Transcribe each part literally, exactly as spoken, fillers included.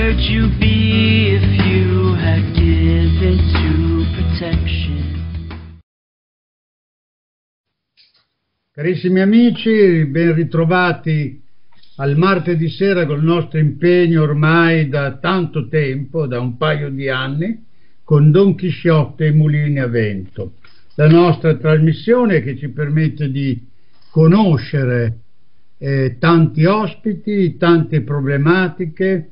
would you be if you had given to protection? Carissimi amici, ben ritrovati al martedì sera col nostro impegno ormai da tanto tempo, da un paio di anni, con Don Chisciotte e i Mulini a Vento. La nostra trasmissione che ci permette di conoscere eh, tanti ospiti, tante problematiche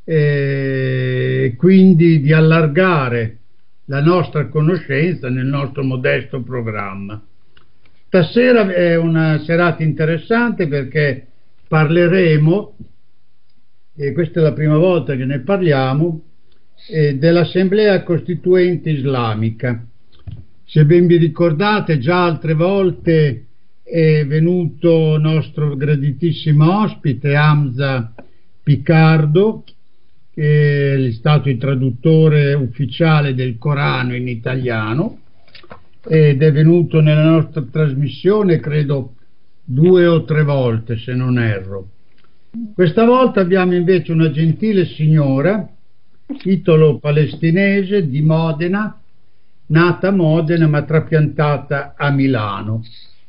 e eh, quindi di allargare la nostra conoscenza nel nostro modesto programma. Stasera è una serata interessante perché parleremo, e questa è la prima volta che ne parliamo, eh, dell'Assemblea Costituente Islamica. Se ben vi ricordate, già altre volte è venuto nostro graditissimo ospite Hamza Picardo, che è stato il traduttore ufficiale del Corano in italiano, ed è venuto nella nostra trasmissione credo due o tre volte, se non erro. Questa volta abbiamo invece una gentile signora italo-palestinese di Modena, nata a Modena ma trapiantata a Milano,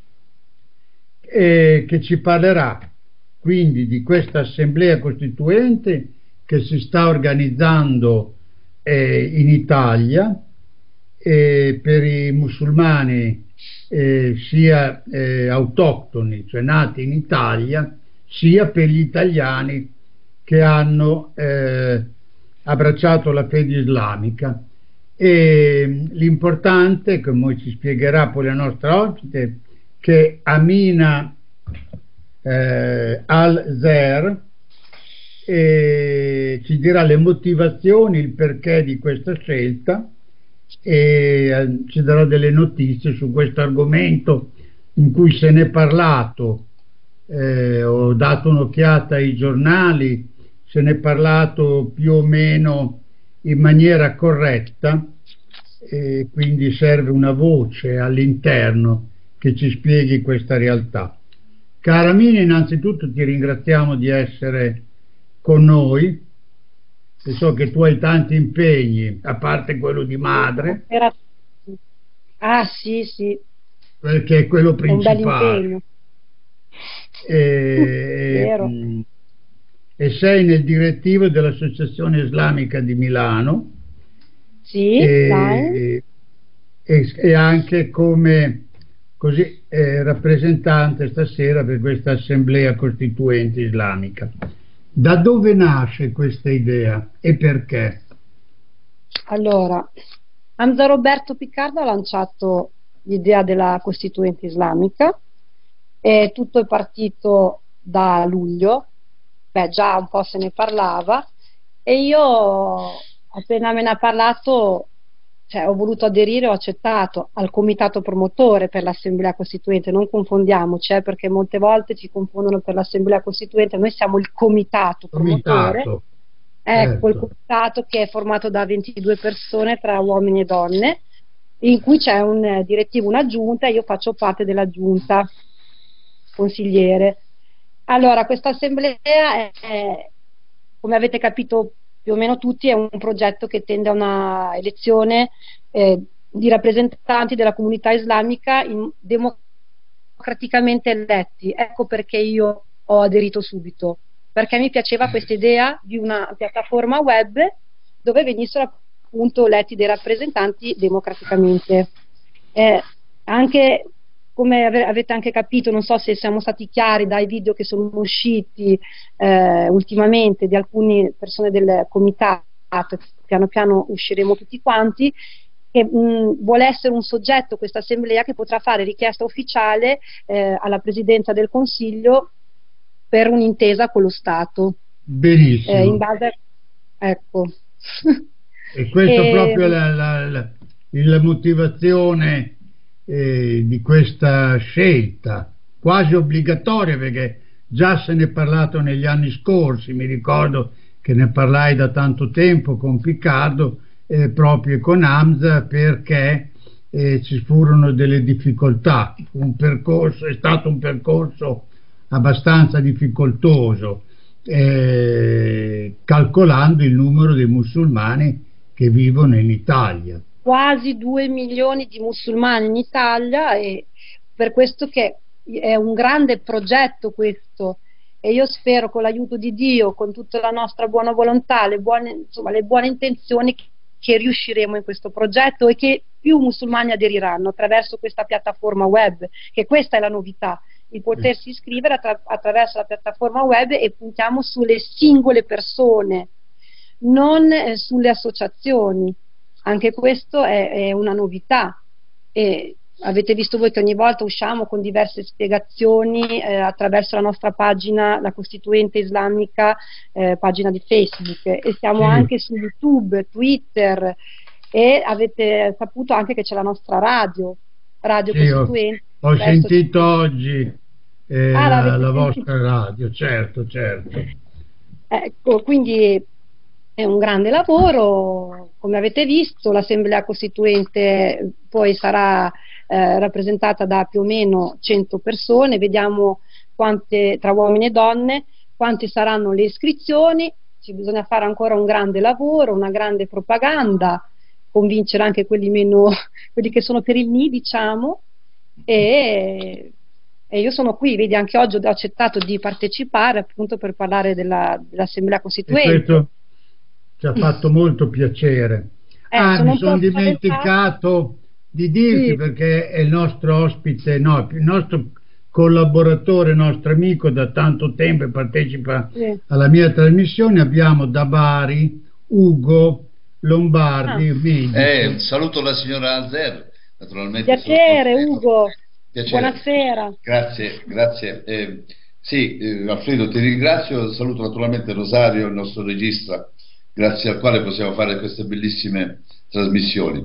e che ci parlerà quindi di questa assemblea costituente che si sta organizzando eh, in Italia eh, per i musulmani eh, sia eh, autoctoni, cioè nati in Italia, sia per gli italiani che hanno eh, abbracciato la fede islamica. E l'importante, come ci spiegherà poi la nostra ospite, che Amina eh, Al-Zer eh, ci dirà le motivazioni, il perché di questa scelta, e eh, ci darà delle notizie su questo argomento in cui se ne è parlato. Eh, ho dato un'occhiata ai giornali, se ne è parlato più o meno in maniera corretta, e quindi serve una voce all'interno che ci spieghi questa realtà. Cara Mina, innanzitutto ti ringraziamo di essere con noi, e so che tu hai tanti impegni, a parte quello di madre. Ah sì, sì. Perché è quello principale. È un bel impegno. E, e, e sei nel direttivo dell'Associazione Islamica di Milano. Sì, e, e, e anche come così eh, rappresentante stasera per questa Assemblea Costituente Islamica. Da dove nasce questa idea e perché? Allora, Hamza Roberto Picardo ha lanciato l'idea della Costituente Islamica e tutto è partito da luglio. Beh, già un po' se ne parlava e io appena me ne ha parlato, cioè ho voluto aderire, ho accettato al comitato promotore per l'Assemblea Costituente. Non confondiamoci, eh, perché molte volte ci confondono per l'Assemblea Costituente. Noi siamo il comitato promotore, comitato. Ecco, Certo. Il comitato che è formato da ventidue persone tra uomini e donne, in cui c'è un eh, direttivo, una giunta, e io faccio parte della giunta consigliere. Allora, questa assemblea è, è, come avete capito più o meno tutti, è un progetto che tende a una elezione eh, di rappresentanti della comunità islamica in, democraticamente eletti. Ecco perché io ho aderito subito, perché mi piaceva questa idea di una piattaforma web dove venissero appunto eletti dei rappresentanti democraticamente. Eh, anche come avete anche capito, non so se siamo stati chiari dai video che sono usciti eh, ultimamente di alcune persone del comitato, piano piano usciremo tutti quanti, che mh, vuole essere un soggetto, questa assemblea, che potrà fare richiesta ufficiale eh, alla Presidenza del Consiglio per un'intesa con lo Stato. Benissimo. Eh, in base a... Ecco. E questa e... è proprio la, la, la, la motivazione Eh, di questa scelta quasi obbligatoria, perché già se ne è parlato negli anni scorsi. Mi ricordo che ne parlai da tanto tempo con Picardo eh, proprio con Hamza, perché eh, ci furono delle difficoltà. Un percorso, è stato un percorso abbastanza difficoltoso, eh, calcolando il numero dei musulmani che vivono in Italia. Quasi due milioni di musulmani in Italia, e per questo che è un grande progetto questo, e io spero con l'aiuto di Dio, con tutta la nostra buona volontà, le buone, insomma, le buone intenzioni, che riusciremo in questo progetto e che più musulmani aderiranno attraverso questa piattaforma web, che questa è la novità, il potersi iscrivere attra attraverso la piattaforma web, e puntiamo sulle singole persone, non eh, sulle associazioni. Anche questo è, è una novità, e avete visto voi che ogni volta usciamo con diverse spiegazioni eh, attraverso la nostra pagina, la Costituente Islamica, eh, pagina di Facebook, e siamo Sì. anche su YouTube, Twitter, e avete saputo anche che c'è la nostra radio, Radio Sì, ho, Costituente. ho Adesso sentito ci... oggi eh, ah, la, la sentito? vostra radio, certo, certo. Ecco, quindi è un grande lavoro, come avete visto. L'Assemblea Costituente poi sarà eh, rappresentata da più o meno cento persone, vediamo quante, tra uomini e donne, quante saranno le iscrizioni. Ci bisogna fare ancora un grande lavoro, una grande propaganda, convincere anche quelli meno, quelli che sono per il ni, diciamo, e, e io sono qui, vedi, anche oggi ho accettato di partecipare appunto per parlare dell'Assemblea E Costituente. questo ci ha fatto molto piacere. Eh, ah, sono mi un sono po' dimenticato di dirti, Sì. perché è il nostro ospite, no, il nostro collaboratore, nostro amico da tanto tempo, e partecipa Sì. alla mia trasmissione. Abbiamo da Bari Ugo Lombardi, Ah. medico. Eh, saluto la signora Alzer, naturalmente. Piacere, sono Ugo. Piacere. Buonasera. Grazie, grazie. Eh, sì, eh, Alfredo, ti ringrazio. Saluto naturalmente Rosario, il nostro regista, grazie al quale possiamo fare queste bellissime trasmissioni.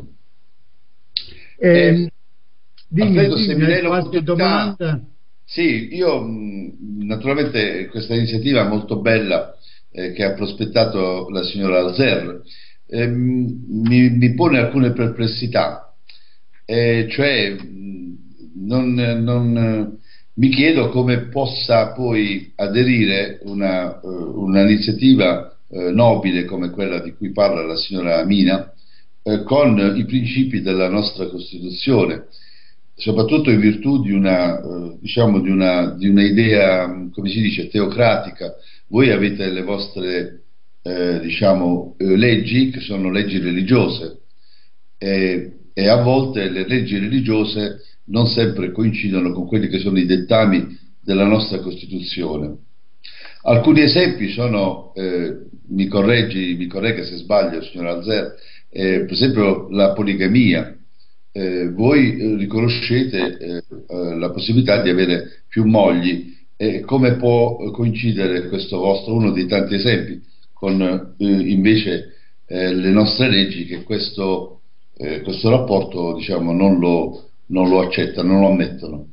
Eh, Eh, dimmi, Alfredo, se dimmi, mi hai dai qualche l'opportunità. domanda? Sì, io mh, naturalmente questa iniziativa molto bella eh, che ha prospettato la signora Alzer ehm, mi, mi pone alcune perplessità, eh, cioè mh, non, non, mi chiedo come possa poi aderire una, uh, un'iniziativa uh, nobile come quella di cui parla la signora Mina uh, con i principi della nostra Costituzione, soprattutto in virtù di una, eh, diciamo, di una, di una idea, come si dice, teocratica. Voi avete le vostre, eh, diciamo, eh, leggi, che sono leggi religiose, e, e a volte le leggi religiose non sempre coincidono con quelli che sono i dettami della nostra Costituzione. Alcuni esempi sono, eh, mi correggi, mi corregga se sbaglio, signor Alzer, eh, per esempio la poligamia. Eh, voi eh, riconoscete eh, eh, la possibilità di avere più mogli, e come può coincidere questo vostro, uno dei tanti esempi, con eh, invece eh, le nostre leggi che questo, eh, questo rapporto, diciamo, non lo, non lo accettano, non lo ammettono?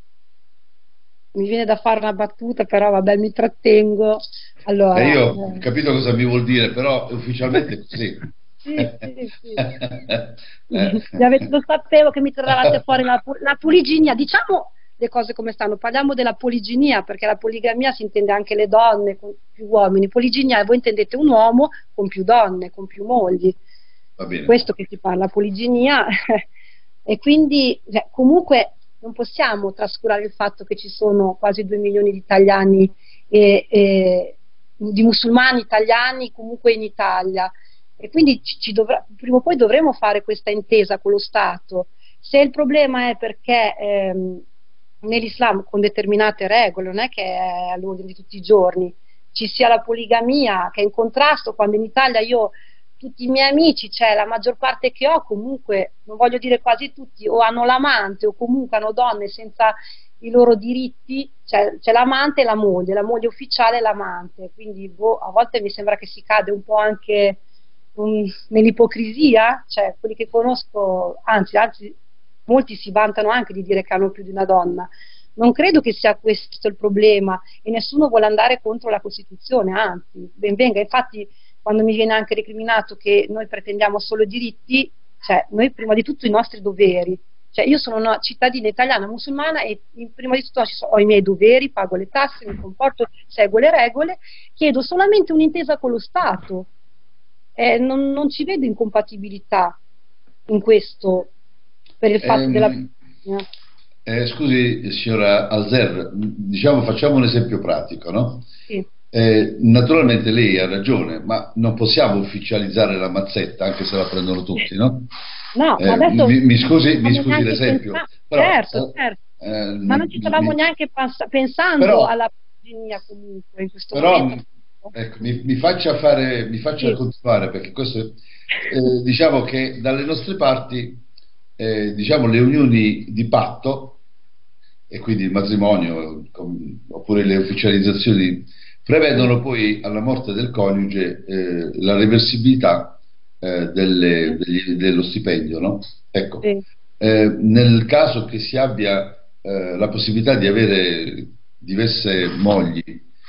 Mi viene da fare una battuta, però vabbè, mi trattengo. Allora, eh, io ho eh. capito cosa mi vuol dire, però ufficialmente è così. Sì, sì, sì. Lo sapevo che mi tiravate fuori la, la poliginia. Diciamo le cose come stanno. Parliamo della poliginia, perché la poligamia si intende anche le donne con più uomini. Poliginia, voi intendete un uomo con più donne, con più mogli. Va bene. Questo che si parla, poliginia. E quindi, cioè, comunque non possiamo trascurare il fatto che ci sono quasi due milioni di italiani e, e di musulmani italiani comunque in Italia. E quindi ci, ci dovrà, prima o poi dovremo fare questa intesa con lo Stato. Se il problema è perché ehm, nell'Islam con determinate regole, non è che è all'ordine di tutti i giorni, ci sia la poligamia che è in contrasto, quando in Italia io, tutti i miei amici, cioè la maggior parte che ho, comunque, non voglio dire quasi tutti, o hanno l'amante o comunque hanno donne senza i loro diritti, cioè c'è l'amante e la moglie, la moglie ufficiale e l'amante, quindi boh, a volte mi sembra che si cade un po' anche nell'ipocrisia, cioè quelli che conosco, anzi, anzi molti si vantano anche di dire che hanno più di una donna. Non credo che sia questo il problema, e nessuno vuole andare contro la Costituzione, anzi, ben venga. Infatti quando mi viene anche recriminato che noi pretendiamo solo diritti, cioè noi prima di tutto i nostri doveri, Cioè io sono una cittadina italiana musulmana e prima di tutto ho i miei doveri, pago le tasse, mi comporto, seguo le regole, chiedo solamente un'intesa con lo Stato. Eh, non, non ci vedo incompatibilità in questo per il fatto Ehm, della... eh, scusi signora Alzer, diciamo, facciamo un esempio pratico, no? Sì. Eh, naturalmente lei ha ragione, ma non possiamo ufficializzare la mazzetta anche se la prendono tutti, no? No, Eh, ma adesso mi, mi scusi, mi non scusi neanche l'esempio, pensa- però, certo, eh, certo, eh, ma non ci mi- stavamo mi- neanche pens- pensando però, alla poliginia comunque in questo però momento. ecco, mi, mi faccia fare, mi faccia Sì. continuare, perché questo eh, diciamo che dalle nostre parti, eh, diciamo, le unioni di patto e quindi il matrimonio com- oppure le ufficializzazioni prevedono poi alla morte del coniuge eh, la reversibilità eh, delle- degli- dello stipendio, no? Ecco, Sì. eh, nel caso che si abbia eh, la possibilità di avere diverse mogli,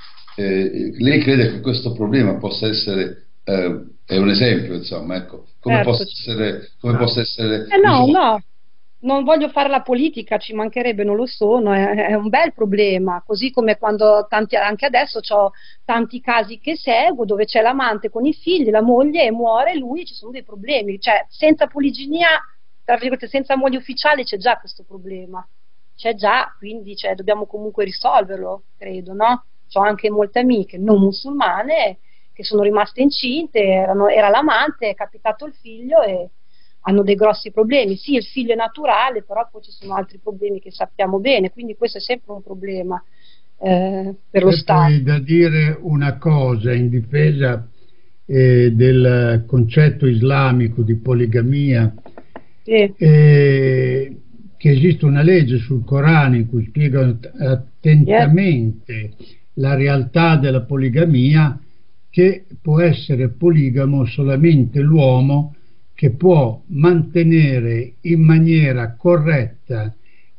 eh, lei crede che questo problema possa essere, eh, è un esempio, insomma, ecco, come Certo. possa essere, come possa essere Eh no, risolto? no, non voglio fare la politica, ci mancherebbe, non lo sono, è, è un bel problema, così come quando tanti, anche adesso ho tanti casi che seguo dove c'è l'amante con i figli, la moglie e muore lui, ci sono dei problemi, cioè senza poliginia, tra virgolette, senza moglie ufficiale c'è già questo problema, c'è già, quindi cioè, dobbiamo comunque risolverlo, credo, no? Ho anche molte amiche non musulmane che sono rimaste incinte, erano, era l'amante, è capitato il figlio e hanno dei grossi problemi. Sì, il figlio è naturale, però poi ci sono altri problemi che sappiamo bene, quindi questo è sempre un problema eh, per lo C'è Stato. poi da dire una cosa in difesa eh, del concetto islamico di poligamia, Sì. eh, che esiste una legge sul Corano in cui spiegano attentamente la realtà della poligamia, che può essere poligamo solamente l'uomo che può mantenere in maniera corretta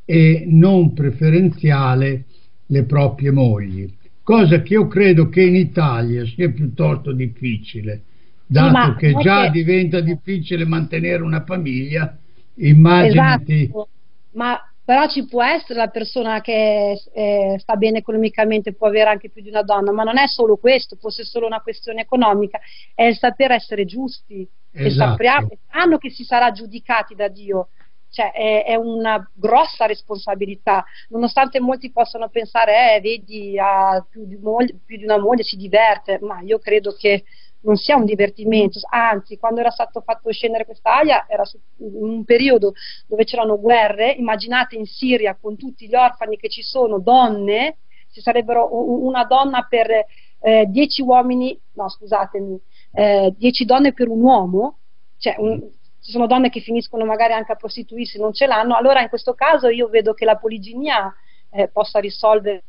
e non preferenziale le proprie mogli, cosa che io credo che in Italia sia piuttosto difficile, dato ma che non è già che- diventa difficile mantenere una famiglia, immaginati. Esatto, ma però ci può essere la persona che eh, sta bene economicamente, può avere anche più di una donna, ma non è solo questo, fosse solo una questione economica, è il saper essere giusti, che Esatto. sappiamo, sanno che si sarà giudicati da Dio, cioè è, è una grossa responsabilità, nonostante molti possano pensare, eh, vedi, ha più di, moglie, più di una moglie, si diverte, ma io credo che non sia un divertimento, anzi, quando era stato fatto scendere questa aia era su un periodo dove c'erano guerre, immaginate in Siria con tutti gli orfani che ci sono, donne, ci sarebbero una donna per eh, dieci uomini, no scusatemi, eh, dieci donne per un uomo, cioè un, ci sono donne che finiscono magari anche a prostituirsi, non ce l'hanno, allora in questo caso io vedo che la poliginia eh, possa risolvere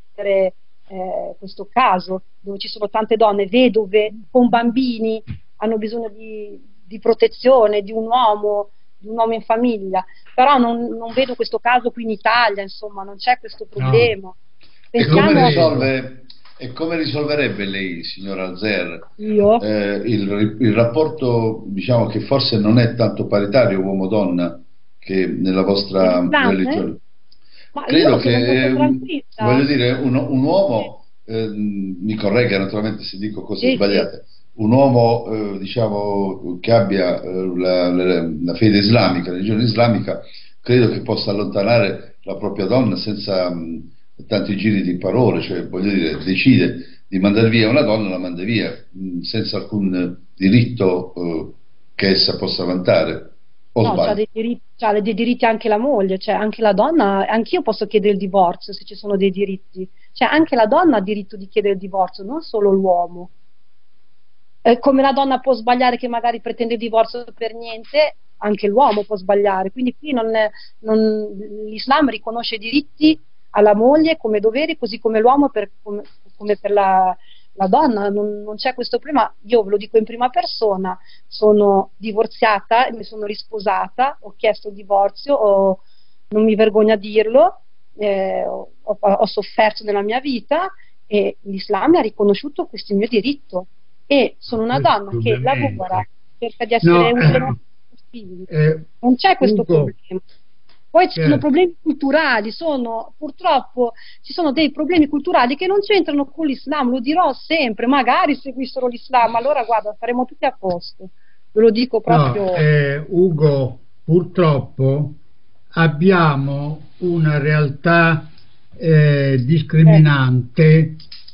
Eh, questo caso dove ci sono tante donne vedove con bambini, hanno bisogno di, di protezione di un uomo, di un uomo in famiglia, però non, non vedo questo caso qui in Italia, insomma non c'è questo problema. E come, Pensiamo risolve, e come risolverebbe lei, signora Alzer, io eh, il, il rapporto, diciamo, che forse non è tanto paritario uomo-donna che nella vostra L'Islam, religione? eh? Ma Credo io sono molto che, tranquilla. voglio dire, un, un uomo, eh, mi corregga naturalmente se dico cose Sì, sbagliate, un uomo eh, diciamo che abbia eh, la, la, la fede islamica, la religione islamica, credo che possa allontanare la propria donna senza mh, tanti giri di parole, cioè voglio dire, decide di mandare via una donna, la manda via mh, senza alcun diritto eh, che essa possa vantare. O No, c'ha sbaglio? dei diritti, c'ha dei diritti anche la moglie, cioè anche la donna, anch'io posso chiedere il divorzio se ci sono dei diritti, cioè anche la donna ha diritto di chiedere il divorzio, non solo l'uomo. Eh, come la donna può sbagliare che magari pretende il divorzio per niente, anche l'uomo può sbagliare, quindi qui non, non, l'Islam riconosce i diritti alla moglie come doveri, così come l'uomo per, come, come per la, la donna, non, non c'è questo problema. Io ve lo dico in prima persona, sono divorziata, mi sono risposata, ho chiesto il divorzio, ho, non mi vergogno a dirlo, eh, ho, ho sofferto nella mia vita e l'Islam ha riconosciuto questo mio diritto e sono una Questo donna che ovviamente. lavora, cerca di essere No, un eh, figli. eh, Non c'è questo Ugo, problema. Poi ci sono Certo. problemi culturali, sono, purtroppo ci sono dei problemi culturali che non c'entrano con l'Islam, lo dirò sempre, magari seguissero l'Islam, allora guarda, saremo tutti a posto, ve lo dico No, proprio. eh, Ugo, purtroppo abbiamo una realtà eh, discriminante,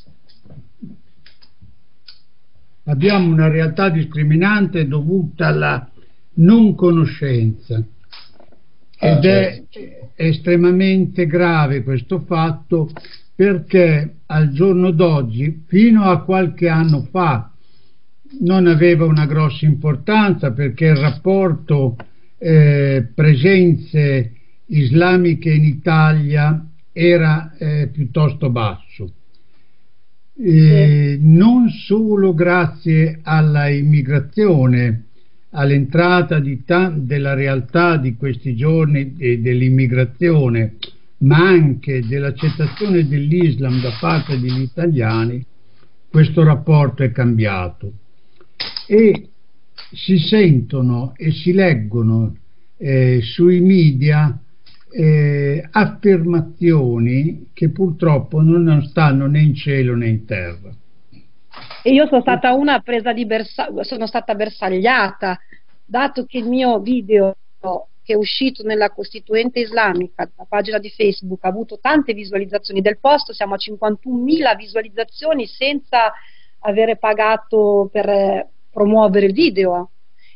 abbiamo una realtà discriminante dovuta alla non conoscenza. Ah, Ed è certo. estremamente grave questo fatto, perché al giorno d'oggi, fino a qualche anno fa, non aveva una grossa importanza, perché il rapporto eh, presenze islamiche in Italia era eh, piuttosto basso. Eh, non solo grazie alla immigrazione, all'entrata di ta- della realtà di questi giorni e dell'immigrazione, ma anche dell'accettazione dell'Islam da parte degli italiani, questo rapporto è cambiato e si sentono e si leggono eh, sui media eh, affermazioni che purtroppo non stanno né in cielo né in terra. E io sono stata una presa di bersaglio, sono stata bersagliata, dato che il mio video che è uscito nella Costituente Islamica, la pagina di Facebook, ha avuto tante visualizzazioni del post, siamo a cinquantunomila visualizzazioni senza avere pagato per eh, promuovere il video,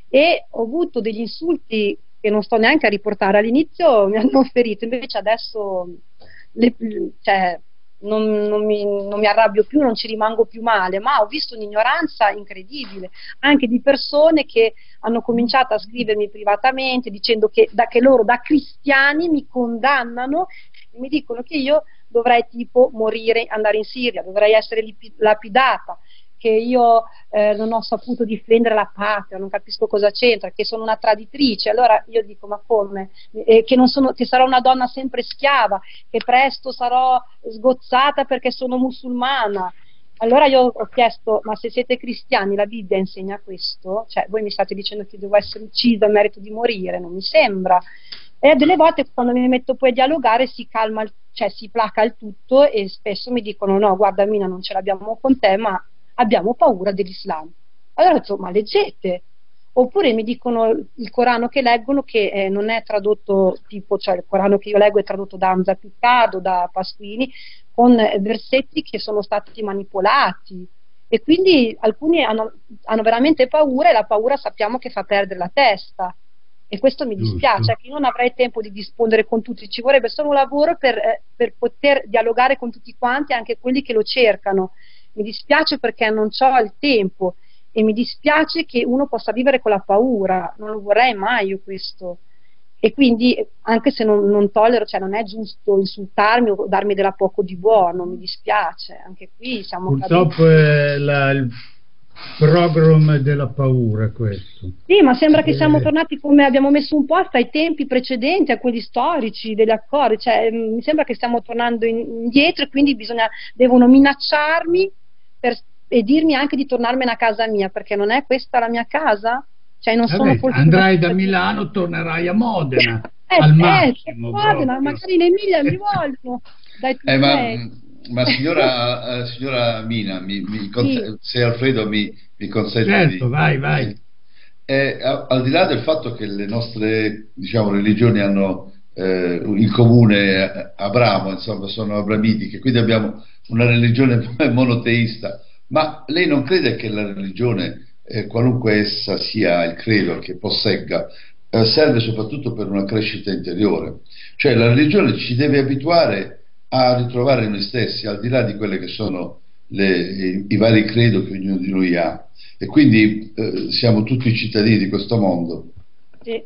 e ho avuto degli insulti che non sto neanche a riportare, all'inizio mi hanno ferito, invece adesso le, cioè, non, non, mi, non mi arrabbio più, non ci rimango più male, ma ho visto un'ignoranza incredibile anche di persone che hanno cominciato a scrivermi privatamente dicendo che, da, che loro da cristiani mi condannano e mi dicono che io dovrei tipo morire, andare in Siria, dovrei essere lapidata, che io eh, non ho saputo difendere la patria, non capisco cosa c'entra, che sono una traditrice. Allora io dico, ma come? Eh, che, non sono, che sarò una donna sempre schiava, che presto sarò sgozzata perché sono musulmana. Allora io ho chiesto, ma se siete cristiani la Bibbia insegna questo? Cioè voi mi state dicendo che devo essere uccisa a merito di morire? Non mi sembra. E delle volte quando mi metto poi a dialogare si calma, cioè si placa il tutto, e spesso mi dicono, no guarda Mina, non ce l'abbiamo con te, ma abbiamo paura dell'Islam. Allora insomma leggete, oppure mi dicono il Corano che leggono che eh, non è tradotto tipo, cioè il Corano che io leggo è tradotto da Hamza Piccardo, da Pasquini, con eh, versetti che sono stati manipolati, e quindi alcuni hanno, hanno veramente paura, e la paura sappiamo che fa perdere la testa, e questo mi dispiace, Giusto. che io non avrei tempo di rispondere con tutti, ci vorrebbe solo un lavoro per, eh, per poter dialogare con tutti quanti, anche quelli che lo cercano. Mi dispiace perché non ho il tempo, e mi dispiace che uno possa vivere con la paura, non lo vorrei mai io questo, e quindi anche se non, non tollero, cioè non è giusto insultarmi o darmi della poco di buono, mi dispiace, anche qui siamo Purtroppo caduti. è la, il programma della paura questo. Sì, ma sembra che siamo Eh, tornati, come abbiamo messo un post, ai tempi precedenti, a quelli storici degli accordi, cioè mh, mi sembra che stiamo tornando in- indietro, e quindi bisogna, devono minacciarmi per, e dirmi anche di tornarmene a casa mia, perché non è questa la mia casa? Cioè non sono vabbè, fortunata. andrai da Milano, tornerai a Modena Eh, al eh, massimo Modena, proprio. magari in Emilia mi vogliono, dai Eh, tutti ma, lei. ma signora, eh, signora Mina, mi, mi Sì, conse- se Alfredo mi, mi consente Certo, di... vai, vai. di- eh, a- al di là del fatto che le nostre, diciamo, religioni hanno eh, in comune eh, Abramo, insomma, sono abramitiche, quindi abbiamo una religione monoteista, ma lei non crede che la religione, eh, qualunque essa sia il credo che possegga, eh, serve soprattutto per una crescita interiore? Cioè la religione ci deve abituare a ritrovare noi stessi, al di là di quelle che sono le, i, i vari credo che ognuno di noi ha, e quindi eh, siamo tutti cittadini di questo mondo. sì.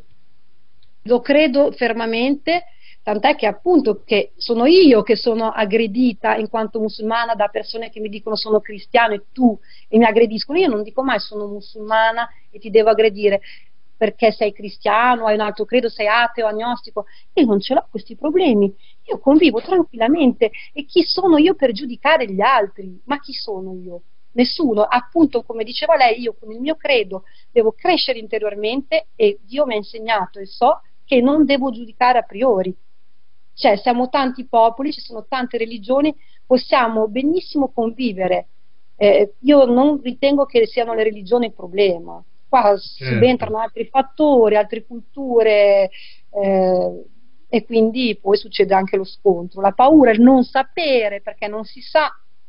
Lo credo fermamente, tant'è che appunto che sono io che sono aggredita in quanto musulmana da persone che mi dicono sono cristiano e tu, e mi aggrediscono. Io non dico mai sono musulmana e ti devo aggredire perché sei cristiano, hai un altro credo, sei ateo, agnostico. Io non ce l'ho questi problemi, io convivo tranquillamente, e chi sono io per giudicare gli altri? Ma chi sono io? Nessuno. Appunto, come diceva lei, io con il mio credo devo crescere interiormente, e Dio mi ha insegnato e so che non devo giudicare a priori. Cioè, siamo tanti popoli, ci sono tante religioni, possiamo benissimo convivere. Eh, io non ritengo che siano le religioni il problema. Qua Certo. subentrano altri fattori, altre culture, eh, e quindi poi succede anche lo scontro. La paura, il non sapere, perché non si sa.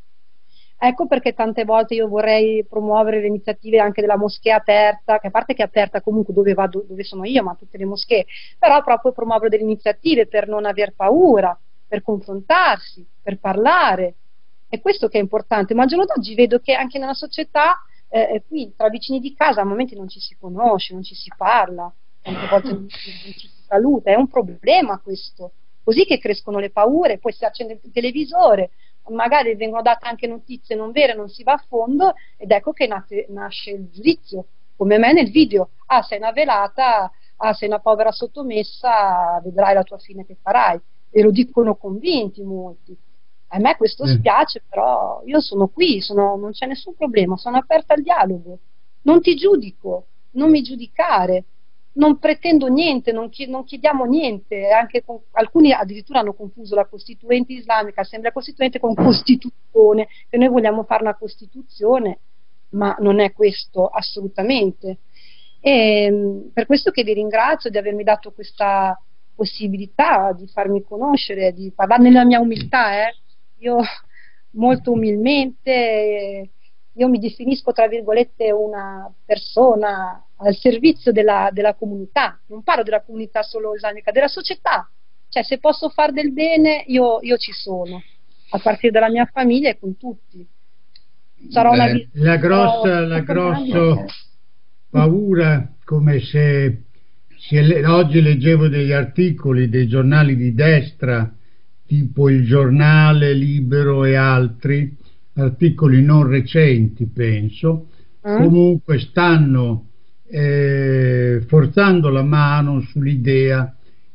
Ecco perché tante volte io vorrei promuovere le iniziative anche della moschea aperta, che a parte che è aperta comunque dove vado, dove sono io, ma tutte le moschee, però proprio promuovere delle iniziative per non aver paura, per confrontarsi, per parlare. È questo che è importante. Ma al giorno d'oggi vedo che anche nella società, eh, qui tra vicini di casa a momenti non ci si conosce, non ci si parla, tante volte non ci, non ci si saluta, è un problema questo. Così che crescono le paure, poi si accende il televisore, magari vengono date anche notizie non vere, non si va a fondo, ed ecco che nate, nasce il giudizio, come me nel video. Ah, sei una velata, ah, sei una povera sottomessa, vedrai la tua fine che farai. E lo dicono convinti molti. A me questo Mm. spiace, però io sono qui, sono, non c'è nessun problema, sono aperta al dialogo. Non ti giudico, non mi giudicare. Non pretendo niente, non, chied- non chiediamo niente, anche con, alcuni addirittura hanno confuso la Costituente islamica, Assemblea Costituente con Costituzione, che noi vogliamo fare una Costituzione, ma non è questo assolutamente. E mh, per questo che vi ringrazio di avermi dato questa possibilità di farmi conoscere, di parlare nella mia umiltà, eh. Io molto umilmente, eh, io mi definisco tra virgolette una persona al servizio della, della comunità, non parlo della comunità solo islamica, della società. Cioè, se posso fare del bene, io, io ci sono, a partire dalla mia famiglia e con tutti. Sarò una Bene. vi- La grossa, sarò- la grossa paura, come se, se le- oggi leggevo degli articoli dei giornali di destra, tipo Il Giornale, Libero e altri, articoli non recenti, penso, Eh? comunque stanno eh, forzando la mano sull'idea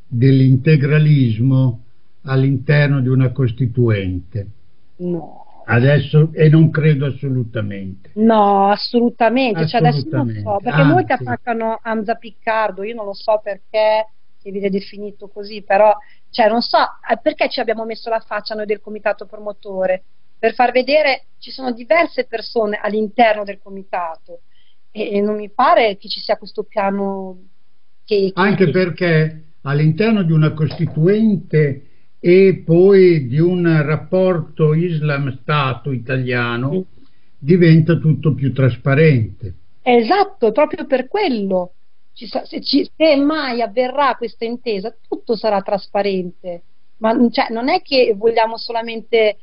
dell'integralismo all'interno di una Costituente. No. Adesso, e non credo assolutamente. No, assolutamente, cioè adesso non so, Assolutamente, perché molti anzi. attaccano Hamza Piccardo, io non lo so perché si viene definito così, però, cioè non so eh, perché ci abbiamo messo la faccia noi del comitato promotore, per far vedere ci sono diverse persone all'interno del comitato e, e non mi pare che ci sia questo piano che... che- Anche che- perché all'interno di una Costituente e poi di un rapporto Islam-Stato italiano diventa tutto più trasparente. Esatto, è proprio per quello. Ci sa- se, ci- se mai avverrà questa intesa, tutto sarà trasparente. Ma cioè, non è che vogliamo solamente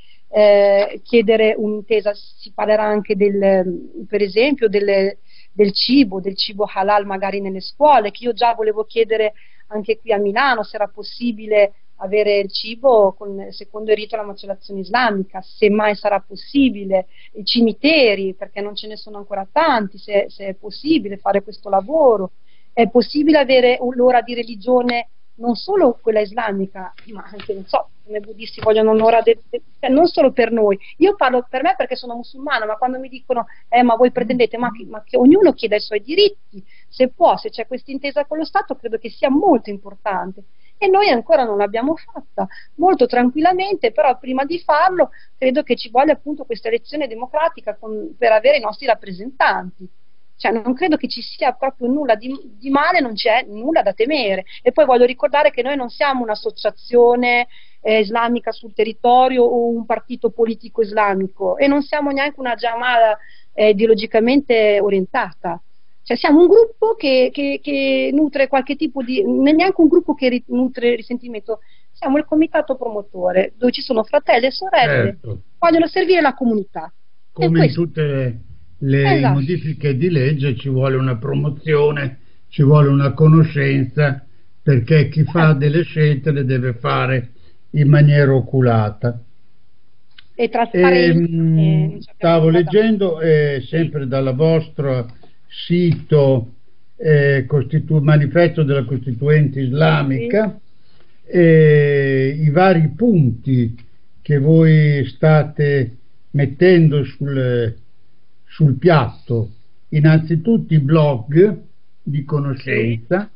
eh, chiedere un'intesa, si parlerà anche del, per esempio, delle- del cibo, del cibo halal magari nelle scuole, che io già volevo chiedere anche qui a Milano se era possibile avere il cibo con, secondo il rito della macellazione islamica, se mai sarà possibile, i cimiteri, perché non ce ne sono ancora tanti, se, se è possibile fare questo lavoro, è possibile avere l'ora di religione non solo quella islamica, ma anche, non so, come i buddisti vogliono un'ora, de, de, cioè non solo per noi. Io parlo per me perché sono musulmana, ma quando mi dicono, eh, ma voi pretendete, ma che, ma che ognuno chieda i suoi diritti, se può, se c'è questa intesa con lo Stato, credo che sia molto importante. E noi ancora non l'abbiamo fatta, molto tranquillamente, però prima di farlo credo che ci voglia appunto questa elezione democratica con, per avere i nostri rappresentanti. Cioè, non credo che ci sia proprio nulla di, di male, non c'è nulla da temere. E poi voglio ricordare che noi non siamo un'associazione eh, islamica sul territorio o un partito politico islamico e non siamo neanche una Jamala eh, ideologicamente orientata. Cioè, siamo un gruppo che, che, che nutre qualche tipo di... non è neanche un gruppo che ri, nutre risentimento, siamo il comitato promotore, dove ci sono fratelli e sorelle Certo. che vogliono servire la comunità. E Come in questo. tutte le, le Esatto. modifiche di legge ci vuole una promozione, ci vuole una conoscenza, perché chi fa delle scelte le deve fare in maniera oculata. E trasparente. E, mh, eh, non ci abbiamo stavo nulla da- leggendo eh, sempre dal vostro sito eh, Costitu- Manifesto della Costituente Islamica eh, i vari punti che voi state mettendo sul, sul piatto. Innanzitutto i blog di conoscenza,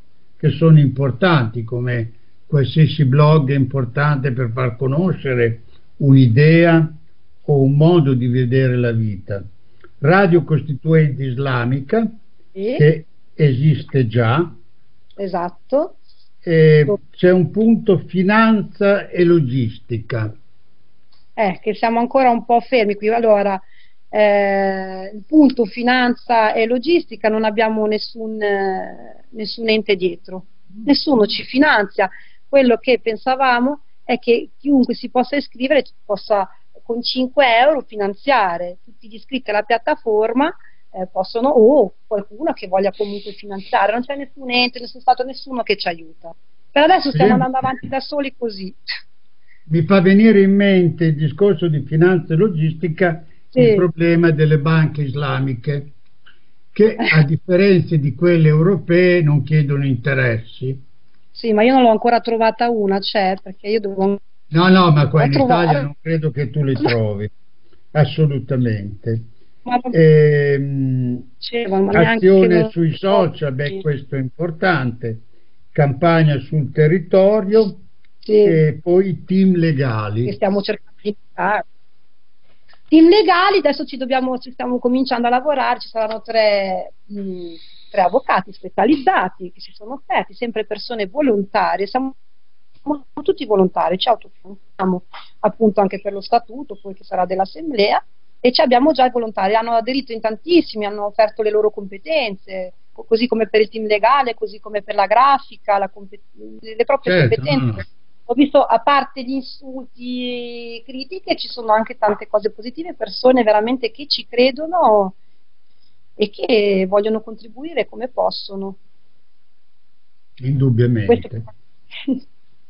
che sono importanti, come qualsiasi blog è importante per far conoscere un'idea o un modo di vedere la vita. Radio Costituente Islamica, Sì. che esiste già. Esatto. E c'è un punto finanza e logistica. Eh, che siamo ancora un po' fermi qui. Allora, eh, il punto finanza e logistica, non abbiamo nessun, eh, nessun ente dietro, nessuno ci finanzia. Quello che pensavamo è che chiunque si possa iscrivere possa con cinque euro finanziare tutti gli iscritti alla piattaforma, eh, possono, o qualcuno che voglia comunque finanziare. Non c'è nessun ente, nessun stato, nessuno che ci aiuta. Per adesso stiamo andando avanti da soli così. Mi fa venire in mente il discorso di finanza e logistica, sì. Il problema delle banche islamiche, che a differenza di quelle europee non chiedono interessi. Sì, ma io non l'ho ancora trovata una, c'è, perché io devo... No, no, ma qua in trovare... Italia non credo che tu le trovi, assolutamente. Ma non... Ehm, Dicevano, ma azione neanche... sui social, beh, questo è importante, campagna sul territorio, sì. E poi team legali. Che stiamo cercando di fare. Team legali, adesso ci dobbiamo, ci stiamo cominciando a lavorare, ci saranno tre, mh, tre avvocati specializzati che si sono offerti, sempre persone volontarie, siamo tutti volontari, ci autofinanziamo appunto anche per lo statuto, poi che sarà dell'assemblea, e ci abbiamo già i volontari, hanno aderito in tantissimi, hanno offerto le loro competenze, così come per il team legale, così come per la grafica, la le proprie certo, competenze. No. Ho visto, a parte gli insulti, critiche, ci sono anche tante cose positive, persone veramente che ci credono e che vogliono contribuire come possono. Indubbiamente. Questo...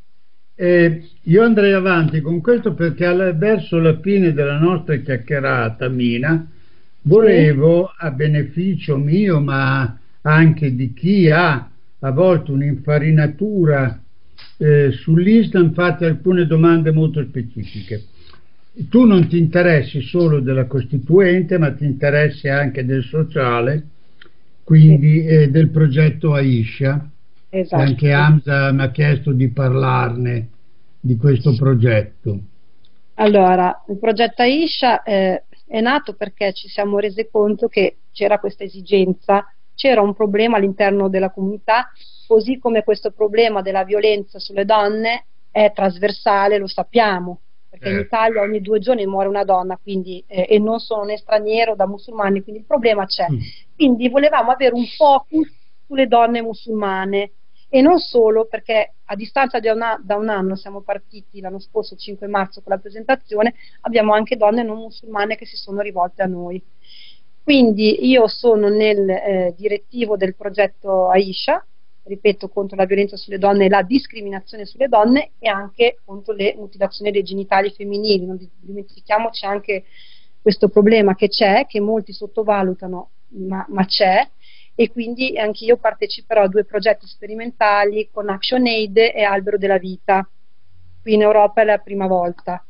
Eh, io andrei avanti con questo perché alla, verso la fine della nostra chiacchierata, Mina, volevo, sì. a beneficio mio, ma anche di chi ha a volte un'infarinatura Eh, sull'Islam, fate alcune domande molto specifiche. Tu non ti interessi solo della Costituente, ma ti interessi anche del sociale, quindi eh, del progetto Aisha. Esatto. Anche Hamza mi ha chiesto di parlarne di questo progetto. Allora, il progetto Aisha eh, è nato perché ci siamo resi conto che c'era questa esigenza, c'era un problema all'interno della comunità, così come questo problema della violenza sulle donne è trasversale, lo sappiamo, perché eh. in Italia ogni due giorni muore una donna, quindi, eh, e non sono né straniero da musulmani, quindi il problema c'è. Mm. Quindi volevamo avere un focus sulle donne musulmane, e non solo, perché a distanza di una, da un anno, siamo partiti l'anno scorso, cinque marzo, con la presentazione, abbiamo anche donne non musulmane che si sono rivolte a noi. Quindi io sono nel eh, direttivo del progetto Aisha, ripeto, contro la violenza sulle donne e la discriminazione sulle donne, e anche contro le mutilazioni dei genitali femminili. Non dimentichiamoci anche questo problema che c'è, che molti sottovalutano, ma, ma c'è, e quindi anch'io parteciperò a due progetti sperimentali con ActionAid e Albero della Vita. Qui in Europa è la prima volta.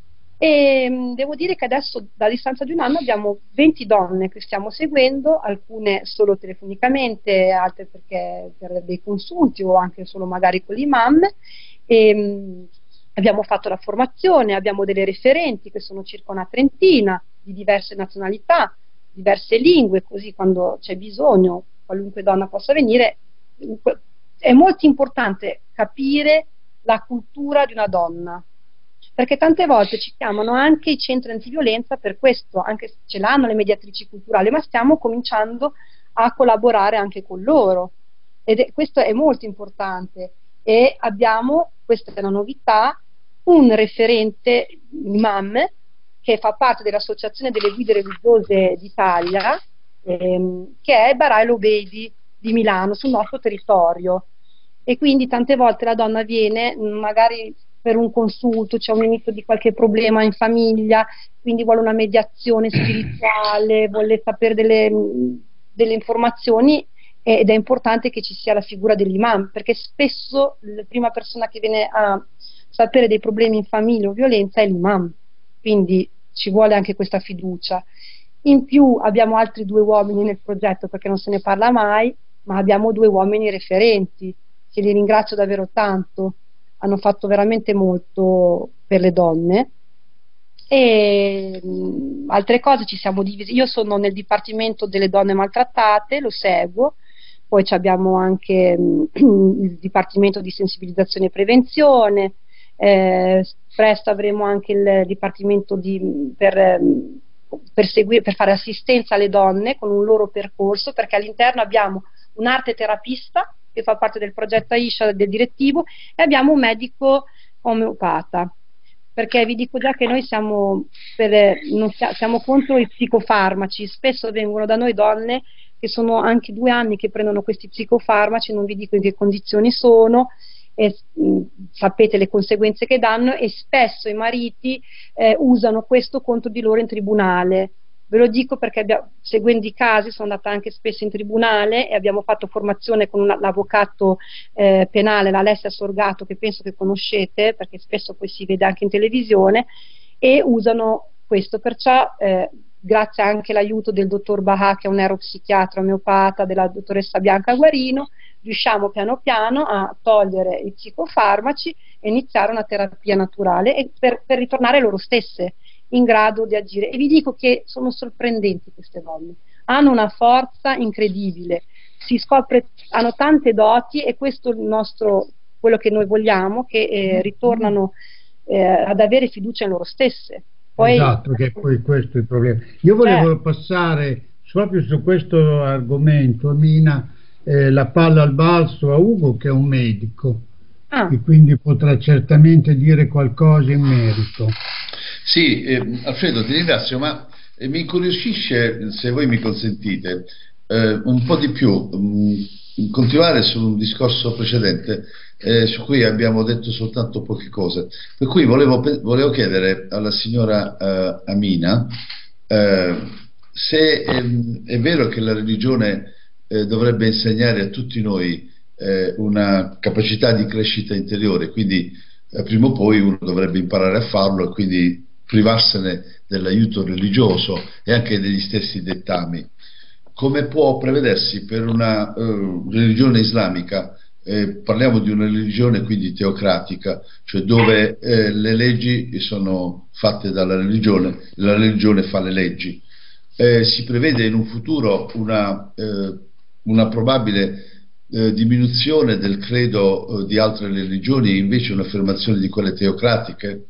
E mh, devo dire che adesso, da distanza di un anno, abbiamo venti donne che stiamo seguendo, alcune solo telefonicamente, altre perché per dei consulti o anche solo magari con l'imam. E, mh, abbiamo fatto la formazione, abbiamo delle referenti che sono circa una trentina, di diverse nazionalità, diverse lingue, così quando c'è bisogno qualunque donna possa venire. È molto importante capire la cultura di una donna, perché tante volte ci chiamano anche i centri antiviolenza per questo, anche se ce l'hanno le mediatrici culturali, ma stiamo cominciando a collaborare anche con loro, ed è, questo è molto importante. E abbiamo, questa è una novità, un referente imam che fa parte dell'Associazione delle Guide Religiose d'Italia, ehm, che è Barai Lobedi di Milano, sul nostro territorio. E quindi tante volte la donna viene magari per un consulto, c'è un inizio di qualche problema in famiglia, quindi vuole una mediazione spirituale, vuole sapere delle, delle informazioni, ed è importante che ci sia la figura dell'imam, perché spesso la prima persona che viene a sapere dei problemi in famiglia o violenza è l'imam, quindi ci vuole anche questa fiducia. In più abbiamo altri due uomini nel progetto, perché non se ne parla mai, ma abbiamo due uomini referenti, che li ringrazio davvero tanto, hanno fatto veramente molto per le donne. E mh, altre cose ci siamo divisi. Io sono nel Dipartimento delle donne maltrattate, lo seguo, poi ci abbiamo anche mh, il Dipartimento di sensibilizzazione e prevenzione, eh, presto avremo anche il Dipartimento di, per, mh, per, seguire, per fare assistenza alle donne con un loro percorso, perché all'interno abbiamo un arte terapista che fa parte del progetto Aisha del direttivo e abbiamo un medico omeopata, perché vi dico già che noi siamo, per, non sia, siamo contro i psicofarmaci. Spesso vengono da noi donne che sono anche due anni che prendono questi psicofarmaci, non vi dico in che condizioni sono, e, mh, sapete le conseguenze che danno, e spesso i mariti eh, usano questo contro di loro in tribunale. Ve lo dico perché abbiamo, seguendo i casi, sono andata anche spesso in tribunale e abbiamo fatto formazione con l'avvocato eh, penale, l'Alessia Sorgato, che penso che conoscete perché spesso poi si vede anche in televisione, e usano questo. Perciò eh, grazie anche all'aiuto del dottor Bahà, che è un neuropsichiatra omeopata, della dottoressa Bianca Guarino, riusciamo piano piano a togliere i psicofarmaci e iniziare una terapia naturale e per, per ritornare loro stesse in grado di agire. E vi dico che sono sorprendenti queste donne, hanno una forza incredibile, si scopre, hanno tante doti, e questo è il nostro, quello che noi vogliamo, che eh, ritornano eh, ad avere fiducia in loro stesse. Poi, esatto, che poi questo è il problema. Io volevo certo. passare proprio su questo argomento, Amina, eh, la palla al balzo a Ugo, che è un medico, ah. e quindi potrà certamente dire qualcosa in merito. Sì, eh, Alfredo, ti ringrazio, ma eh, mi incuriosisce, se voi mi consentite, eh, un po' di più, mh, continuare su un discorso precedente eh, su cui abbiamo detto soltanto poche cose. Per cui volevo, volevo chiedere alla signora eh, Amina eh, se ehm, è vero che la religione eh, dovrebbe insegnare a tutti noi eh, una capacità di crescita interiore, quindi eh, prima o poi uno dovrebbe imparare a farlo e quindi privarsene dell'aiuto religioso e anche degli stessi dettami. Come può prevedersi per una uh, religione islamica, eh, parliamo di una religione quindi teocratica, cioè dove eh, le leggi sono fatte dalla religione, la religione fa le leggi. Eh, si prevede in un futuro una, eh, una probabile eh, diminuzione del credo eh, di altre religioni e invece un'affermazione di quelle teocratiche?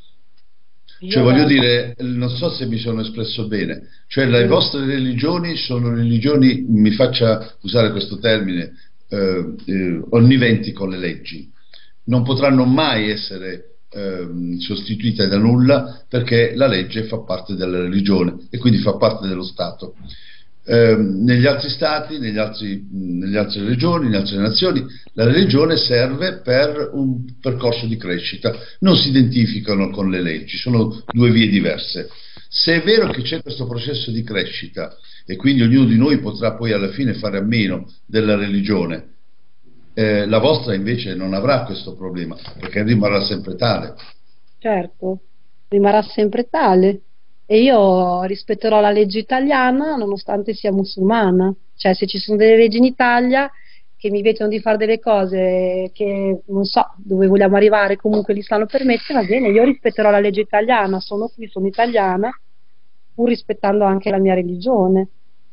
Cioè, voglio dire, non so se mi sono espresso bene, cioè le vostre religioni sono religioni, mi faccia usare questo termine, eh, eh, onniventi con le leggi, non potranno mai essere eh, sostituite da nulla, perché la legge fa parte della religione e quindi fa parte dello Stato. Eh, negli altri stati, negli altri, nelle altre regioni, nelle altre nazioni, la religione serve per un percorso di crescita, non si identificano con le leggi, sono due vie diverse. Se è vero che c'è questo processo di crescita e quindi ognuno di noi potrà poi alla fine fare a meno della religione, eh, la vostra invece non avrà questo problema, perché rimarrà sempre tale. Certo, rimarrà sempre tale. E io rispetterò la legge italiana nonostante sia musulmana. Cioè, se ci sono delle leggi in Italia che mi vietano di fare delle cose che non so dove vogliamo arrivare, comunque l'Islam lo permette, va bene, io rispetterò la legge italiana, sono qui, sono italiana, pur rispettando anche la mia religione.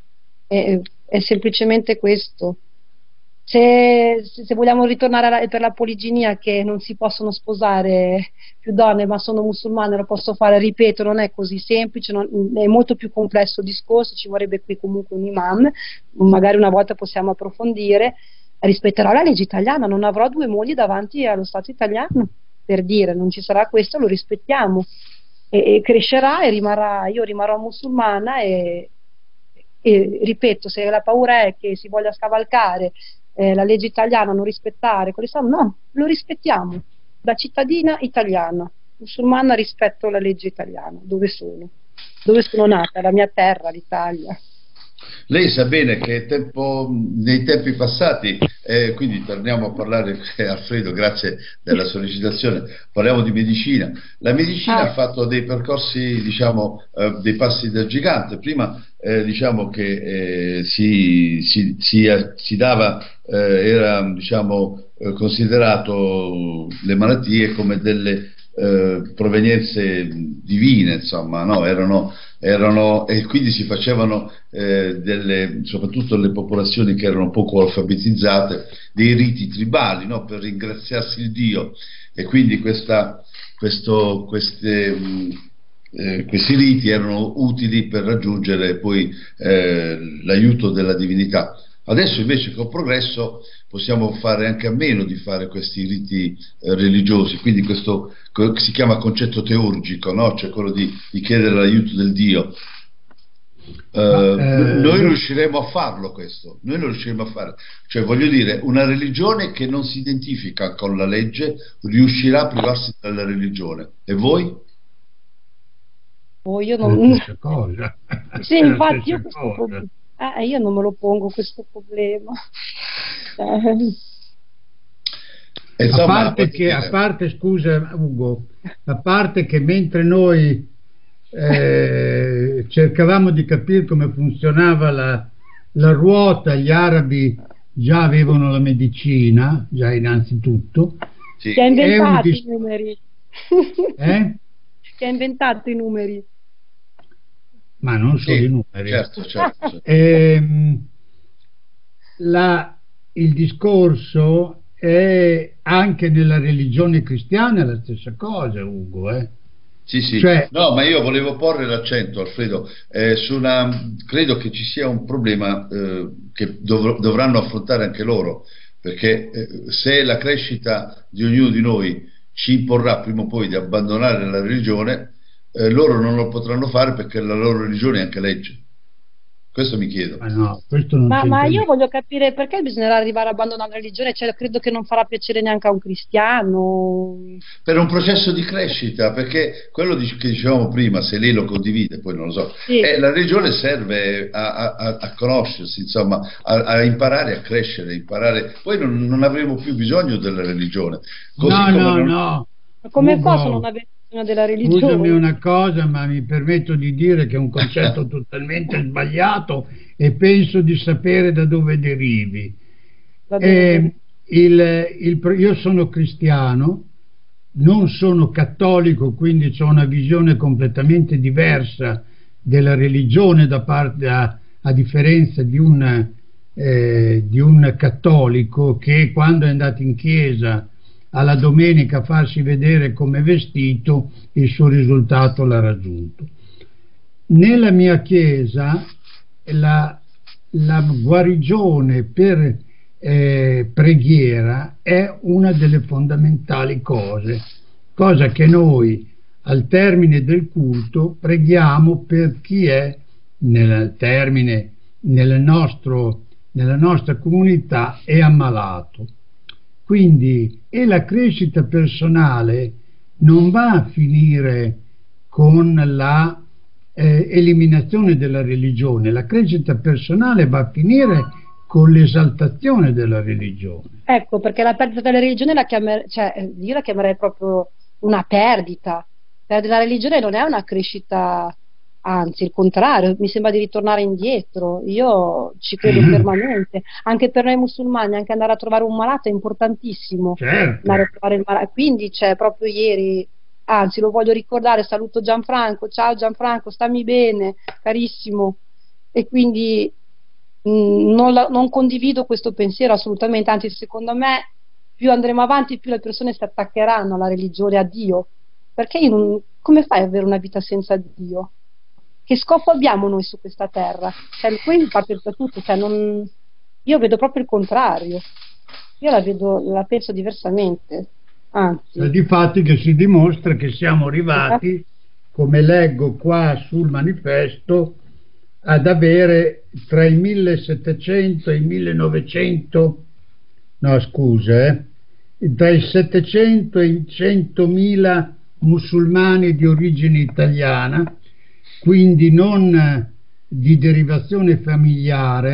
È, è semplicemente questo. Se, se vogliamo ritornare alla, per la poliginia, che non si possono sposare più donne, ma sono musulmane, lo posso fare, ripeto, non è così semplice, non, è molto più complesso il discorso, ci vorrebbe qui comunque un imam, magari una volta possiamo approfondire. Rispetterò la legge italiana, non avrò due mogli davanti allo Stato italiano, per dire, non ci sarà questo, lo rispettiamo, e, e crescerà e rimarrà, io rimarrò musulmana e, e ripeto, se la paura è che si voglia scavalcare Eh, la legge italiana, non rispettare quell'Islam, no, lo rispettiamo. Da cittadina italiana, musulmana, rispetto la legge italiana. Dove sono? Dove sono nata? La mia terra, l'Italia. Lei sa bene che tempo, nei tempi passati Eh, quindi torniamo a parlare, Alfredo, grazie della sollecitazione, parliamo di medicina. La medicina Ah. ha fatto dei percorsi, diciamo, eh, dei passi da gigante. Prima eh, diciamo che eh, si, si, si, si dava, eh, era diciamo, eh, considerato le malattie come delle eh, provenienze divine, insomma, no? Erano, erano, e quindi si facevano eh, delle, soprattutto le popolazioni che erano poco alfabetizzate, dei riti tribali, no? Per ringraziarsi il Dio, e quindi questa, questo, queste, mh, eh, questi riti erano utili per raggiungere poi eh, l'aiuto della divinità. Adesso invece col progresso possiamo fare anche a meno di fare questi riti eh, religiosi, quindi questo che si chiama concetto teurgico, no? Cioè quello di, di chiedere l'aiuto del Dio. Uh, Ma, eh, noi riusciremo a farlo questo, noi lo riusciremo a fare, cioè voglio dire, una religione che non si identifica con la legge riuscirà a privarsi dalla religione, e voi? Oh, io È la non... stessa cosa. Sì, È la infatti io, stessa questo cosa. prob- eh, io non me lo pongo questo problema. Eh, E A insomma, parte voglio che, a dire, parte, scusa Ugo, a parte che mentre noi eh, cercavamo di capire come funzionava la, la ruota, gli arabi già avevano la medicina, già innanzitutto, sì. Chi ha è un inventato dis- i numeri? eh? Chi ha inventato i numeri? Ma non solo Sì, i numeri. certo, certo, certo. Ehm, la- il discorso è anche nella religione cristiana la stessa cosa, Ugo, eh? Sì, sì, Cioè, no, ma io volevo porre l'accento, Alfredo, eh, su una, credo che ci sia un problema eh, che dov- dovranno affrontare anche loro, perché eh, se la crescita di ognuno di noi ci imporrà prima o poi di abbandonare la religione, eh, loro non lo potranno fare perché la loro religione è anche legge. Questo mi chiedo. ma no, questo non Ma, ma c'entra io niente. voglio capire perché bisognerà arrivare a abbandonare la religione, cioè credo che non farà piacere neanche a un cristiano. Per un processo di crescita, perché quello di- che dicevamo prima, se lei lo condivide, poi non lo so, Sì. eh, la religione serve a, a- a- a conoscersi, insomma, a, a imparare a crescere, imparare, poi non, non avremo più bisogno della religione. Così No, come no, non- no. Ma come Ugo, posso non avere bisogno della scusami religione? una cosa, ma mi permetto di dire che è un concetto totalmente sbagliato e penso di sapere da dove derivi. Da dove- Eh, il- il- io sono cristiano, non sono cattolico, quindi ho una visione completamente diversa della religione da parte a, a differenza di un, eh, di un cattolico che quando è andato in chiesa alla domenica a farsi vedere come vestito, il suo risultato l'ha raggiunto. Nella mia chiesa la, la guarigione per eh, preghiera è una delle fondamentali cose, cosa che noi al termine del culto preghiamo per chi è nel termine nel nostro, nella nostra comunità è ammalato. Quindi, e la crescita personale non va a finire con la eh, eliminazione della religione, la crescita personale va a finire con l'esaltazione della religione. Ecco, perché la perdita della religione la chiamer- cioè, eh, io la chiamerei proprio una perdita. Perdere la religione non è una crescita, anzi, il contrario, mi sembra di ritornare indietro. Io ci credo fermamente. Anche per noi musulmani, anche andare a trovare un malato è importantissimo. Certo. Andare a trovare il malato. Quindi, c'è proprio ieri, anzi, lo voglio ricordare, saluto Gianfranco. Ciao Gianfranco, stammi bene, carissimo. E quindi mh, non, la- non condivido questo pensiero assolutamente, anzi, secondo me, più andremo avanti, più le persone si attaccheranno alla religione, a Dio. Perché io non- come fai ad avere una vita senza Dio? Che scopo abbiamo noi su questa terra? Cioè, qui parte da tutto, cioè non... io vedo proprio il contrario, io la vedo, la penso diversamente, anzi, Difatti che si dimostra che siamo arrivati, come leggo qua sul manifesto, ad avere tra i millesettecento e i millenovecento, no scusa, eh, tra i settecento e i centomila musulmani di origine italiana, quindi non eh, di derivazione familiare,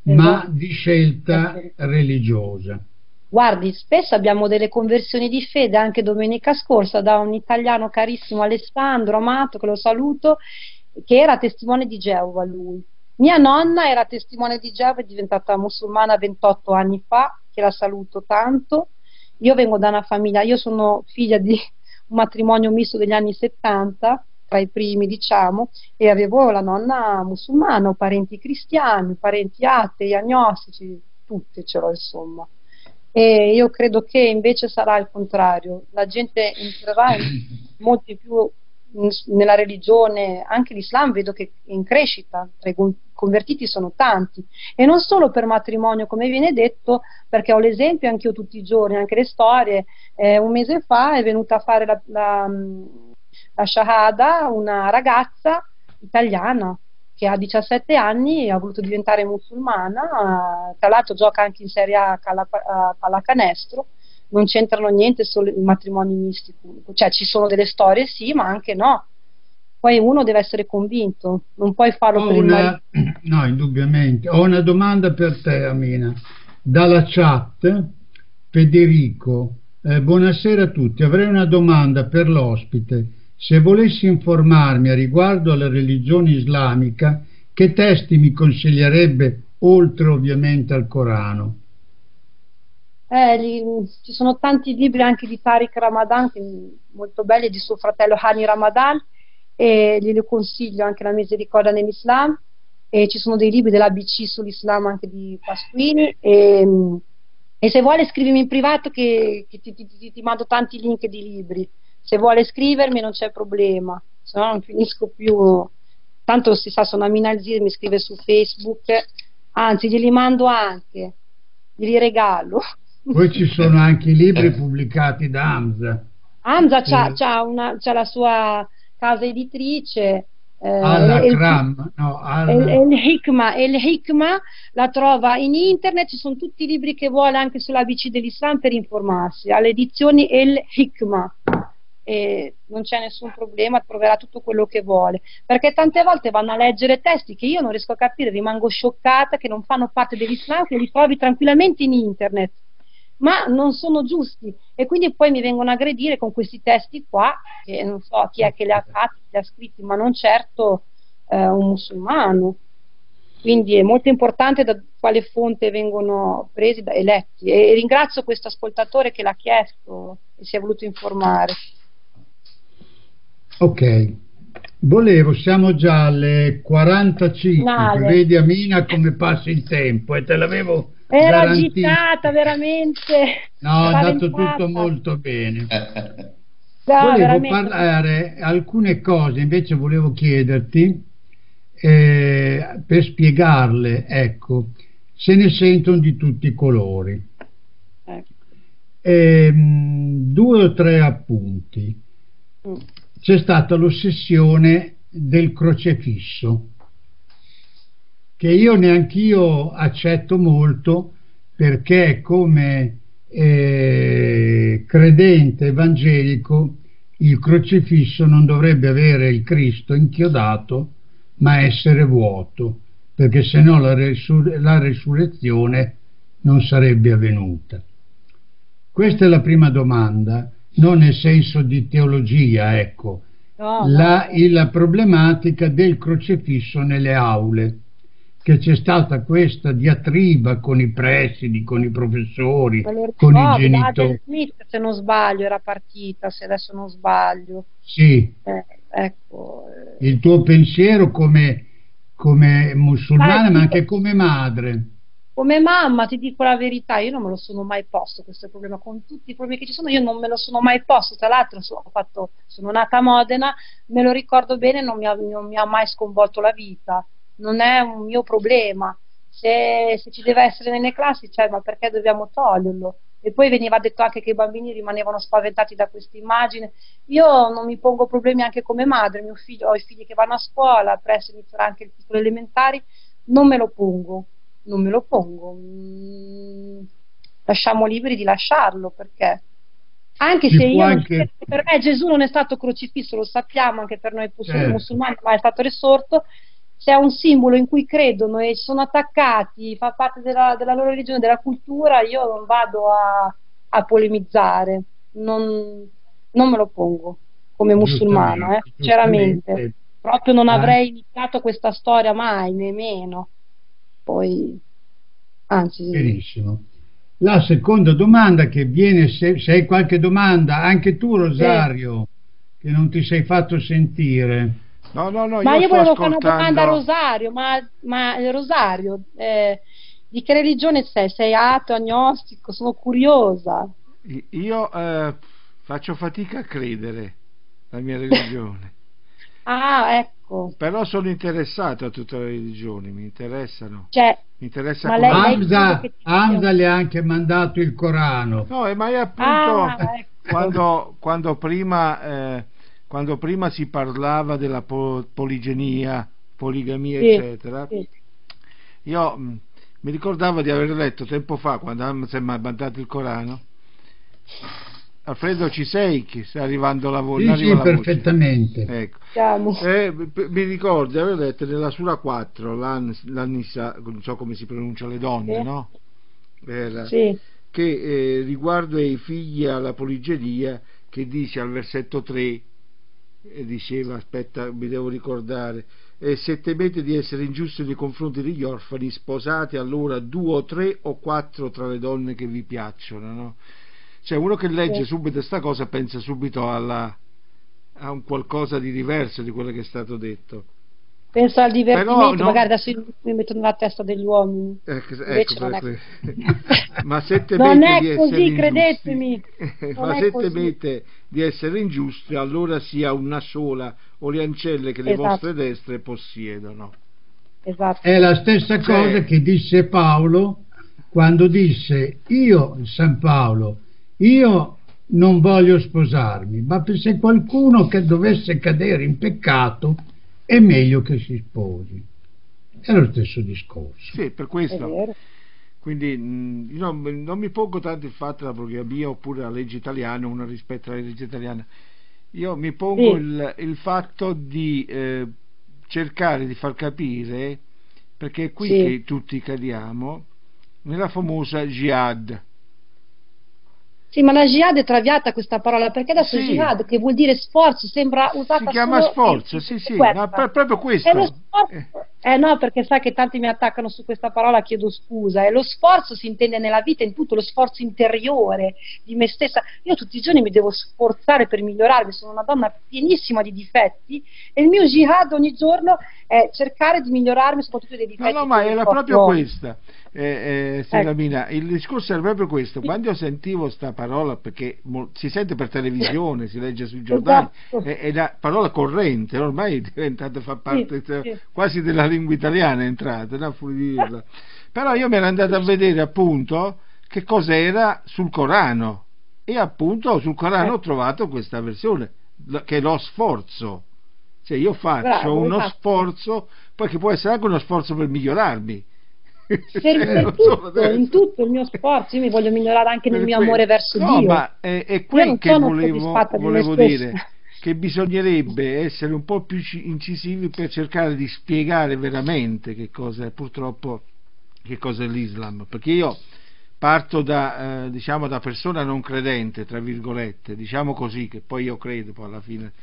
ma Esatto. di scelta religiosa. Guardi, spesso abbiamo delle conversioni di fede, anche domenica scorsa, da un italiano carissimo, Alessandro Amato, che lo saluto, che era testimone di Geova lui. Mia nonna era testimone di Geova, è diventata musulmana ventotto anni fa, che la saluto tanto. Io vengo da una famiglia, io sono figlia di un matrimonio misto degli anni settanta, tra i primi diciamo, e avevo la nonna musulmana, ho parenti cristiani, parenti atei, agnostici, tutti ce l'ho insomma. E io credo che invece sarà il contrario, la gente entrerà in- molti più in- nella religione, anche l'Islam vedo che è in crescita, tra i con- convertiti sono tanti, e non solo per matrimonio come viene detto, perché ho l'esempio anch'io tutti i giorni, anche le storie. Eh, un mese fa è venuta a fare la, la, la Shahada una ragazza italiana che ha diciassette anni e ha voluto diventare musulmana, tra l'altro gioca anche in Serie A a pallacanestro, non c'entrano niente solo i matrimoni misti, cioè ci sono delle storie sì, ma anche no. Poi uno deve essere convinto, non puoi farlo Ho per il marito. una, no, indubbiamente. Ho una domanda per te, Amina. Dalla chat, Federico, eh, buonasera a tutti. Avrei una domanda per l'ospite. Se volessi informarmi a riguardo alla religione islamica, che testi mi consiglierebbe, oltre ovviamente al Corano? Eh, li- ci sono tanti libri anche di Tariq Ramadan, che, molto belli, e di suo fratello Hani Ramadan, e glieli consiglio anche La misericordia nell'Islam, e ci sono dei libri dell'A B C sull'Islam anche di Pasquini, e, e se vuole scrivimi in privato che, che ti, ti- ti- ti mando tanti link di libri, se vuole scrivermi non c'è problema, se no non finisco più, tanto si sa, sono Amina Alzir, mi scrive su Facebook, anzi glieli mando anche, glieli regalo. Poi ci sono anche i libri pubblicati da Hamza. Hamza c'ha, Eh, c'ha una- c'ha la sua casa editrice, eh, e il, Al-Akram, no, e il- al... e il Hikma, e il Hikma la trova in internet, ci sono tutti i libri che vuole anche sull'A B C dell'Islam per informarsi, alle edizioni El Hikma, e non c'è nessun problema, troverà tutto quello che vuole, perché tante volte vanno a leggere testi che io non riesco a capire, rimango scioccata, che non fanno parte dell'Islam, che li trovi tranquillamente in internet, ma non sono giusti, e quindi poi mi vengono a aggredire con questi testi qua, che non so chi è che li ha fatti, li ha scritti, ma non certo eh, un musulmano. Quindi è molto importante da quale fonte vengono presi da, e letti, e ringrazio questo ascoltatore che l'ha chiesto e si è voluto informare. Ok, volevo, siamo già alle quarantacinque, che Finale. vedi Amina come passa il tempo e te l'avevo Ero garantito. agitata, veramente No, è andato tutto spaventata. molto bene. No, Volevo veramente. parlare alcune cose, invece volevo chiederti, eh, per spiegarle, ecco, se ne sentono di tutti i colori. Ecco. Ehm, due o tre appunti. Mm. C'è stata l'ossessione del crocefisso, che io neanch'io accetto molto, perché come eh, credente evangelico il crocifisso non dovrebbe avere il Cristo inchiodato, ma essere vuoto, perché se no la, resur- la risurrezione non sarebbe avvenuta. Questa è la prima domanda, non nel senso di teologia, ecco, No, la, no. la problematica del crocifisso nelle aule, che c'è stata questa diatriba con i presidi, con i professori, Me lo con i ricordo, da Adam genitori. Smith, se non sbaglio, era partita, se adesso non sbaglio. Sì, Eh, ecco. eh. il tuo pensiero come, come Sai, musulmana, ti ma dico- anche come madre. Come mamma ti dico la verità, io non me lo sono mai posto questo problema, con tutti i problemi che ci sono, io non me lo sono mai posto, tra l'altro so- ho fatto- sono nata a Modena, me lo ricordo bene, non mi ha, non mi ha mai sconvolto la vita, non è un mio problema, se, se ci deve essere nelle classi, cioè, ma perché dobbiamo toglierlo? E poi veniva detto anche che i bambini rimanevano spaventati da questa immagine. Io non mi pongo problemi anche come madre, mio figlio, ho i figli che vanno a scuola, presto inizierà anche il piccolo elementari, non me lo pongo, non me lo pongo. Mm, lasciamo liberi di lasciarlo, perché anche Ci se può io non, anche, per me Gesù non è stato crocifisso, lo sappiamo, anche per noi mus- certo, musulmani, ma è stato risorto. se è un simbolo in cui credono e sono attaccati, fa parte della, della loro religione, della cultura, io non vado a, a polemizzare, non, non me lo pongo come musulmana, eh, Giustamente, sinceramente. giustamente. Proprio non Ah, avrei iniziato questa storia mai, nemmeno. Poi, anzi, benissimo. La seconda domanda che viene, se, se hai qualche domanda, anche tu sì. Rosario, che non ti sei fatto sentire. No, no, no, Ma io io sto volevo fare una domanda a ascoltando. Rosario, ma, ma eh, Rosario, eh, di che religione sei? Sei ateo, agnostico? Sono curiosa. Io eh, faccio fatica a credere la mia religione, Ah, ecco. però sono interessato a tutte le religioni, mi interessano, Cioè, mi interessa ma lei, lei conoscere. crede Hamza, che ci sia Hamza un... le ha anche mandato il Corano. No, e ma è Ah, appunto ecco. quando, quando prima, eh, quando prima si parlava della po- poligenia, poligamia, Sì, eccetera, sì. io mh, mi ricordavo di aver letto tempo fa, quando Hamza mi ha mandato il Corano. Alfredo, ci sei? Che sta arrivando la voce? Non Sì, arriva sì, la voce. perfettamente. Ecco. Siamo. Eh, p- mi ricordo di aver letto nella Sura quattro, l'An- l'Annisa, non so come si pronuncia le donne, Sì, no? Era, sì, che eh, riguardo ai figli alla poligeria, che dice al versetto tre, e diceva, aspetta, mi devo ricordare, e se temete di essere ingiusti nei confronti degli orfani, sposate allora due o tre o quattro tra le donne che vi piacciono, no? Cioè, uno che legge sì. subito sta cosa pensa subito alla, a un qualcosa di diverso di quello che è stato detto. Penso al Però divertimento, no, magari adesso mi metto nella testa degli uomini. ecco, ecco, Invece non per è que- così. ma se Non temete è di essere così, ingiusti, credetemi. Non ma è se così. temete di essere ingiusti, allora sia una sola o le ancelle che le Esatto, vostre destre possiedono. esatto. È la stessa cosa Cioè, che disse Paolo quando disse, io, San Paolo, io non voglio sposarmi, ma se qualcuno che dovesse cadere in peccato è meglio che si sposi. È lo stesso discorso. sì, per È questo. vero. Quindi mh, io non, non mi pongo tanto il fatto della poligamia oppure la legge italiana, una rispetto alla legge italiana. Io mi pongo Sì, il, il fatto di eh, cercare di far capire, perché è qui sì. che tutti cadiamo, nella famosa jihad. Sì, ma la jihad è traviata questa parola, perché adesso Sì, jihad, che vuol dire sforzo, sembra si usata chiama solo in, sforzo, in sì, queste sì, ma guerre. per- proprio È lo questo. sforzo. Eh, Eh no, perché sai che tanti mi attaccano su questa parola, chiedo scusa. E lo sforzo si intende nella vita in tutto, lo sforzo interiore di me stessa. Io tutti i giorni mi devo sforzare per migliorarmi, sono una donna pienissima di difetti e il mio jihad ogni giorno è cercare di migliorarmi soprattutto dei No, difetti no, ma che era proprio proprio ho. questa, eh, eh, Ecco. Serafina, il discorso era proprio questo. Sì, Quando io sentivo sta parola, perché mo- si sente per televisione, si legge sui giornali, esatto. è, è una parola corrente, ormai è diventata, fa Sì, parte cioè, sì. quasi della lingua italiana, è entrata, no? Fuori di dirla. Però io mi ero andato a vedere appunto che cos'era sul Corano e appunto sul Corano ho Ecco. trovato questa versione, l- che è lo sforzo. Cioè io faccio Bravo, uno esatto. sforzo, poi che può essere anche uno sforzo per migliorarmi. Per, Cioè, per non solo tutto, in adesso. tutto il mio sforzo, io mi voglio migliorare anche nel Per mio que- amore verso No, Dio. ma è, è Io qui non che sono volevo, soddisfatta di me volevo stessa. dire, che bisognerebbe essere un po' più ci- incisivi per cercare di spiegare veramente che cosa è, purtroppo, che cosa è l'Islam, perché io parto da, eh, diciamo, da persona non credente, tra virgolette, diciamo così, che poi io credo poi alla fine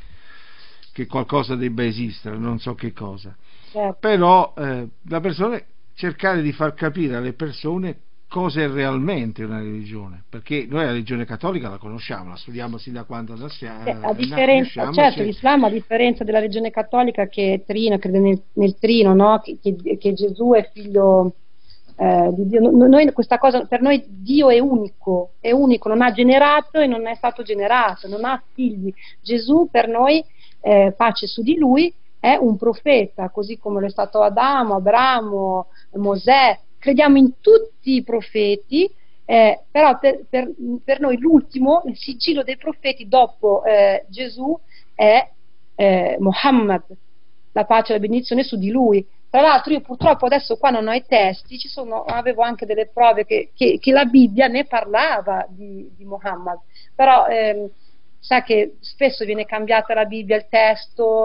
che qualcosa debba esistere, non so che cosa, Certo. però eh, la persona cercare di far capire alle persone cosa è realmente una religione, perché noi la religione cattolica la conosciamo, la studiamo sin da quando nasciamo, Eh, A differenza, certo, c'è- l'Islam a differenza della religione cattolica che Trino, crede nel, nel Trino, no? che, che- che Gesù è figlio eh, di Dio. No- Noi, questa cosa, per noi Dio è unico, è unico, non ha generato e non è stato generato, non ha figli. Gesù per noi, eh, pace su di lui, è un profeta, così come lo è stato Adamo, Abramo, Mosè. Crediamo in tutti i profeti. Eh, però per, per- per noi l'ultimo, il sigillo dei profeti dopo eh, Gesù è eh, Muhammad, la pace e la benedizione su di lui. Tra l'altro io purtroppo adesso qua non ho i testi, ci sono, avevo anche delle prove che, che- che la Bibbia ne parlava di, di Muhammad, però ehm, sa che spesso viene cambiata la Bibbia, il testo,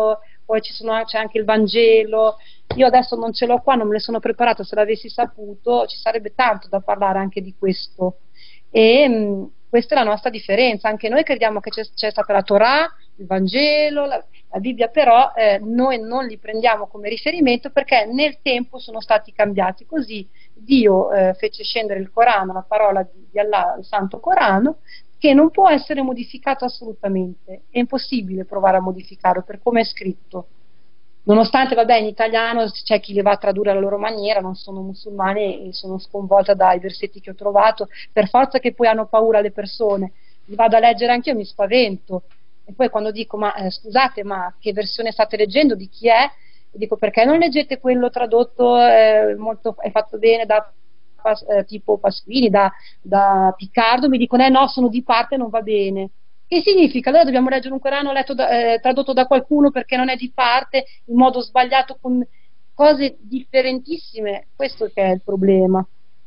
poi ci sono, c'è anche il Vangelo. Io adesso non ce l'ho qua, non me le sono preparate, se l'avessi saputo ci sarebbe tanto da parlare anche di questo. E mh, questa è la nostra differenza, anche noi crediamo che c'è, c'è stata la Torah, il Vangelo, la, la Bibbia, però eh, noi non li prendiamo come riferimento perché nel tempo sono stati cambiati. Così Dio eh, fece scendere il Corano, la parola di, di Allah, il Santo Corano, che non può essere modificato assolutamente, è impossibile provare a modificarlo per come è scritto. Nonostante, vabbè, in italiano c'è chi le va a tradurre alla loro maniera, non sono musulmani e sono sconvolta dai versetti che ho trovato, per forza che poi hanno paura le persone, li vado a leggere anch'io, mi spavento, e poi quando dico, ma eh, scusate, ma che versione state leggendo, di chi è? E dico, perché non leggete quello tradotto, eh, molto, è fatto bene da eh, tipo Pasquini, da, da Piccardo? Mi dicono, eh no, sono di parte, non va bene. Che significa? Allora dobbiamo leggere un Corano letto da, eh, tradotto da qualcuno perché non è di parte, in modo sbagliato, con cose differentissime. Questo che è il problema.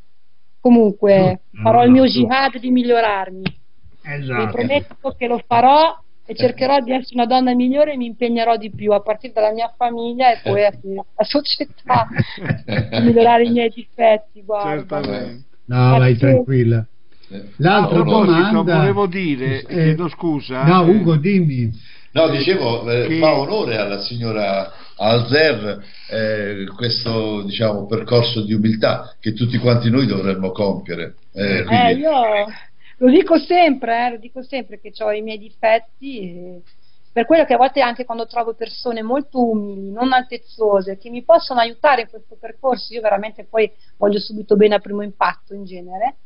Comunque No, farò no, il mio no, jihad di migliorarmi. Esatto. Vi prometto che lo farò e cercherò di essere una donna migliore e mi impegnerò di più a partire dalla mia famiglia e poi alla società a migliorare i miei difetti. Guarda. Certamente. No, vai tranquilla. L'altra A proposito, domanda, volevo dire, eh, chiedo scusa. No, eh, Ugo, dimmi. No, dicevo, eh, Che- fa onore alla signora Alzer eh, questo, diciamo, percorso di umiltà che tutti quanti noi dovremmo compiere. Eh, Eh, quindi- io lo dico sempre, eh, lo dico sempre che ho i miei difetti, e per quello che a volte anche quando trovo persone molto umili, non altezzose, che mi possono aiutare in questo percorso, io veramente poi voglio subito bene a primo impatto in genere,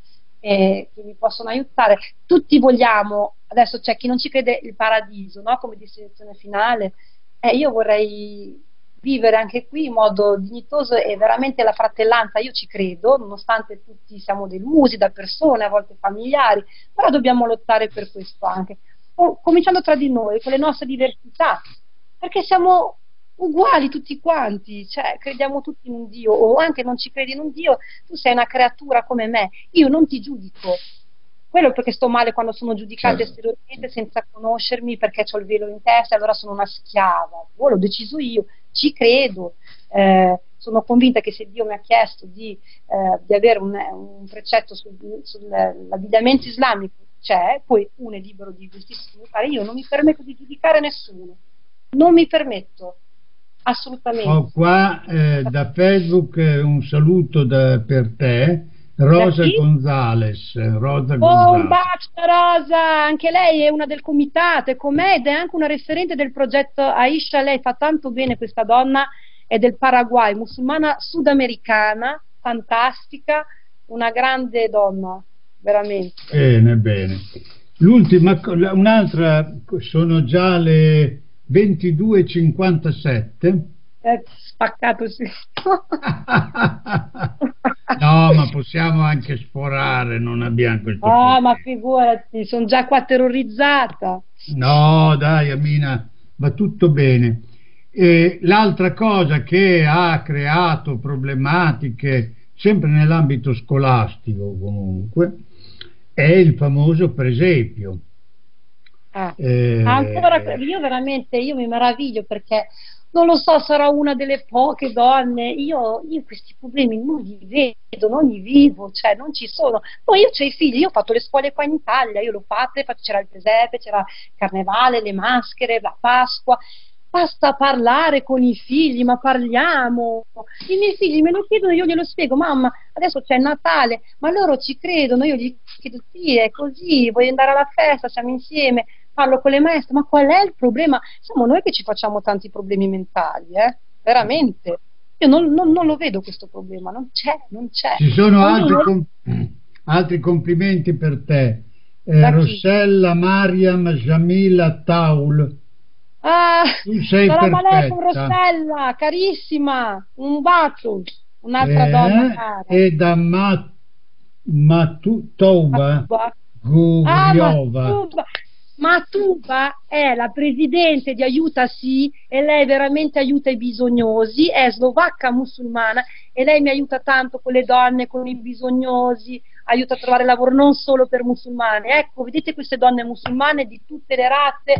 e che mi possono aiutare. Tutti vogliamo, adesso c'è chi non ci crede, il paradiso, no? Come destinazione finale. Eh, io vorrei vivere anche qui in modo dignitoso e veramente la fratellanza, io ci credo, nonostante tutti siamo delusi da persone, a volte familiari, però dobbiamo lottare per questo anche, o, cominciando tra di noi, con le nostre diversità, perché siamo uguali tutti quanti, cioè crediamo tutti in un Dio, o anche non ci credi in un Dio, tu sei una creatura come me, io non ti giudico. Quello perché sto male quando sono giudicata Certo. esteriormente senza conoscermi, perché ho il velo in testa e allora sono una schiava. Oh, l'ho deciso io, ci credo, eh, sono convinta che se Dio mi ha chiesto di, eh, di avere un, un precetto sul- sull'abbigliamento islamico, c'è, poi uno è libero di vestirsi come pare, io non mi permetto di giudicare nessuno, non mi permetto, assolutamente. Ho qua eh, da Facebook eh, un saluto da- per te, Rosa Da chi? Gonzales. Rosa Oh, un Gonzales. bacio Rosa, anche lei è una del comitato, è con me ed è anche una referente del progetto Aisha. Lei fa tanto bene, questa donna è del Paraguay, musulmana sudamericana, fantastica, una grande donna, veramente. Bene, bene. L'ultima, co- la- un'altra, sono già le ventidue e cinquantasette. È spaccato sì. No, ma possiamo anche sforare, non abbiamo questo Ah, problema. ma figurati, sono già qua terrorizzata. No, dai, Amina, va tutto bene. E l'altra cosa che ha creato problematiche, sempre nell'ambito scolastico comunque, è il famoso presepio. Ah. Eh, Ancora, io veramente, io mi meraviglio perché non lo so, sarò una delle poche donne, io, io questi problemi non li vedo, non li vivo, cioè non ci sono. Poi io ho i figli, io ho fatto le scuole qua in Italia, io l'ho fatte, c'era il presepe, c'era il carnevale, le maschere, la Pasqua. Basta parlare con i figli, ma parliamo. I miei figli me lo chiedono, io glielo spiego, mamma, adesso c'è il Natale, ma loro ci credono, io gli chiedo, sì, è così, voglio andare alla festa, siamo insieme, parlo con le maestre, ma qual è il problema? Siamo noi che ci facciamo tanti problemi mentali, eh? Veramente. Io non, non- non lo vedo questo problema, non c'è, non c'è. Ci sono altri, Ognuno- com- altri complimenti per te. Eh, Da chi? Rossella Mariam Jamila Taul. Ah, Tu sei salam alaikum perfetta. Rossella, carissima, un bacio, un'altra Eh, donna cara. e da Ma- Matu- Touba Matuba. Ah, Gugliova. Matuba. Matuba è la presidente di Aiuta Sì e lei veramente aiuta i bisognosi, è slovacca musulmana e lei mi aiuta tanto con le donne, con i bisognosi, aiuta a trovare lavoro non solo per musulmane. Ecco, vedete queste donne musulmane di tutte le razze,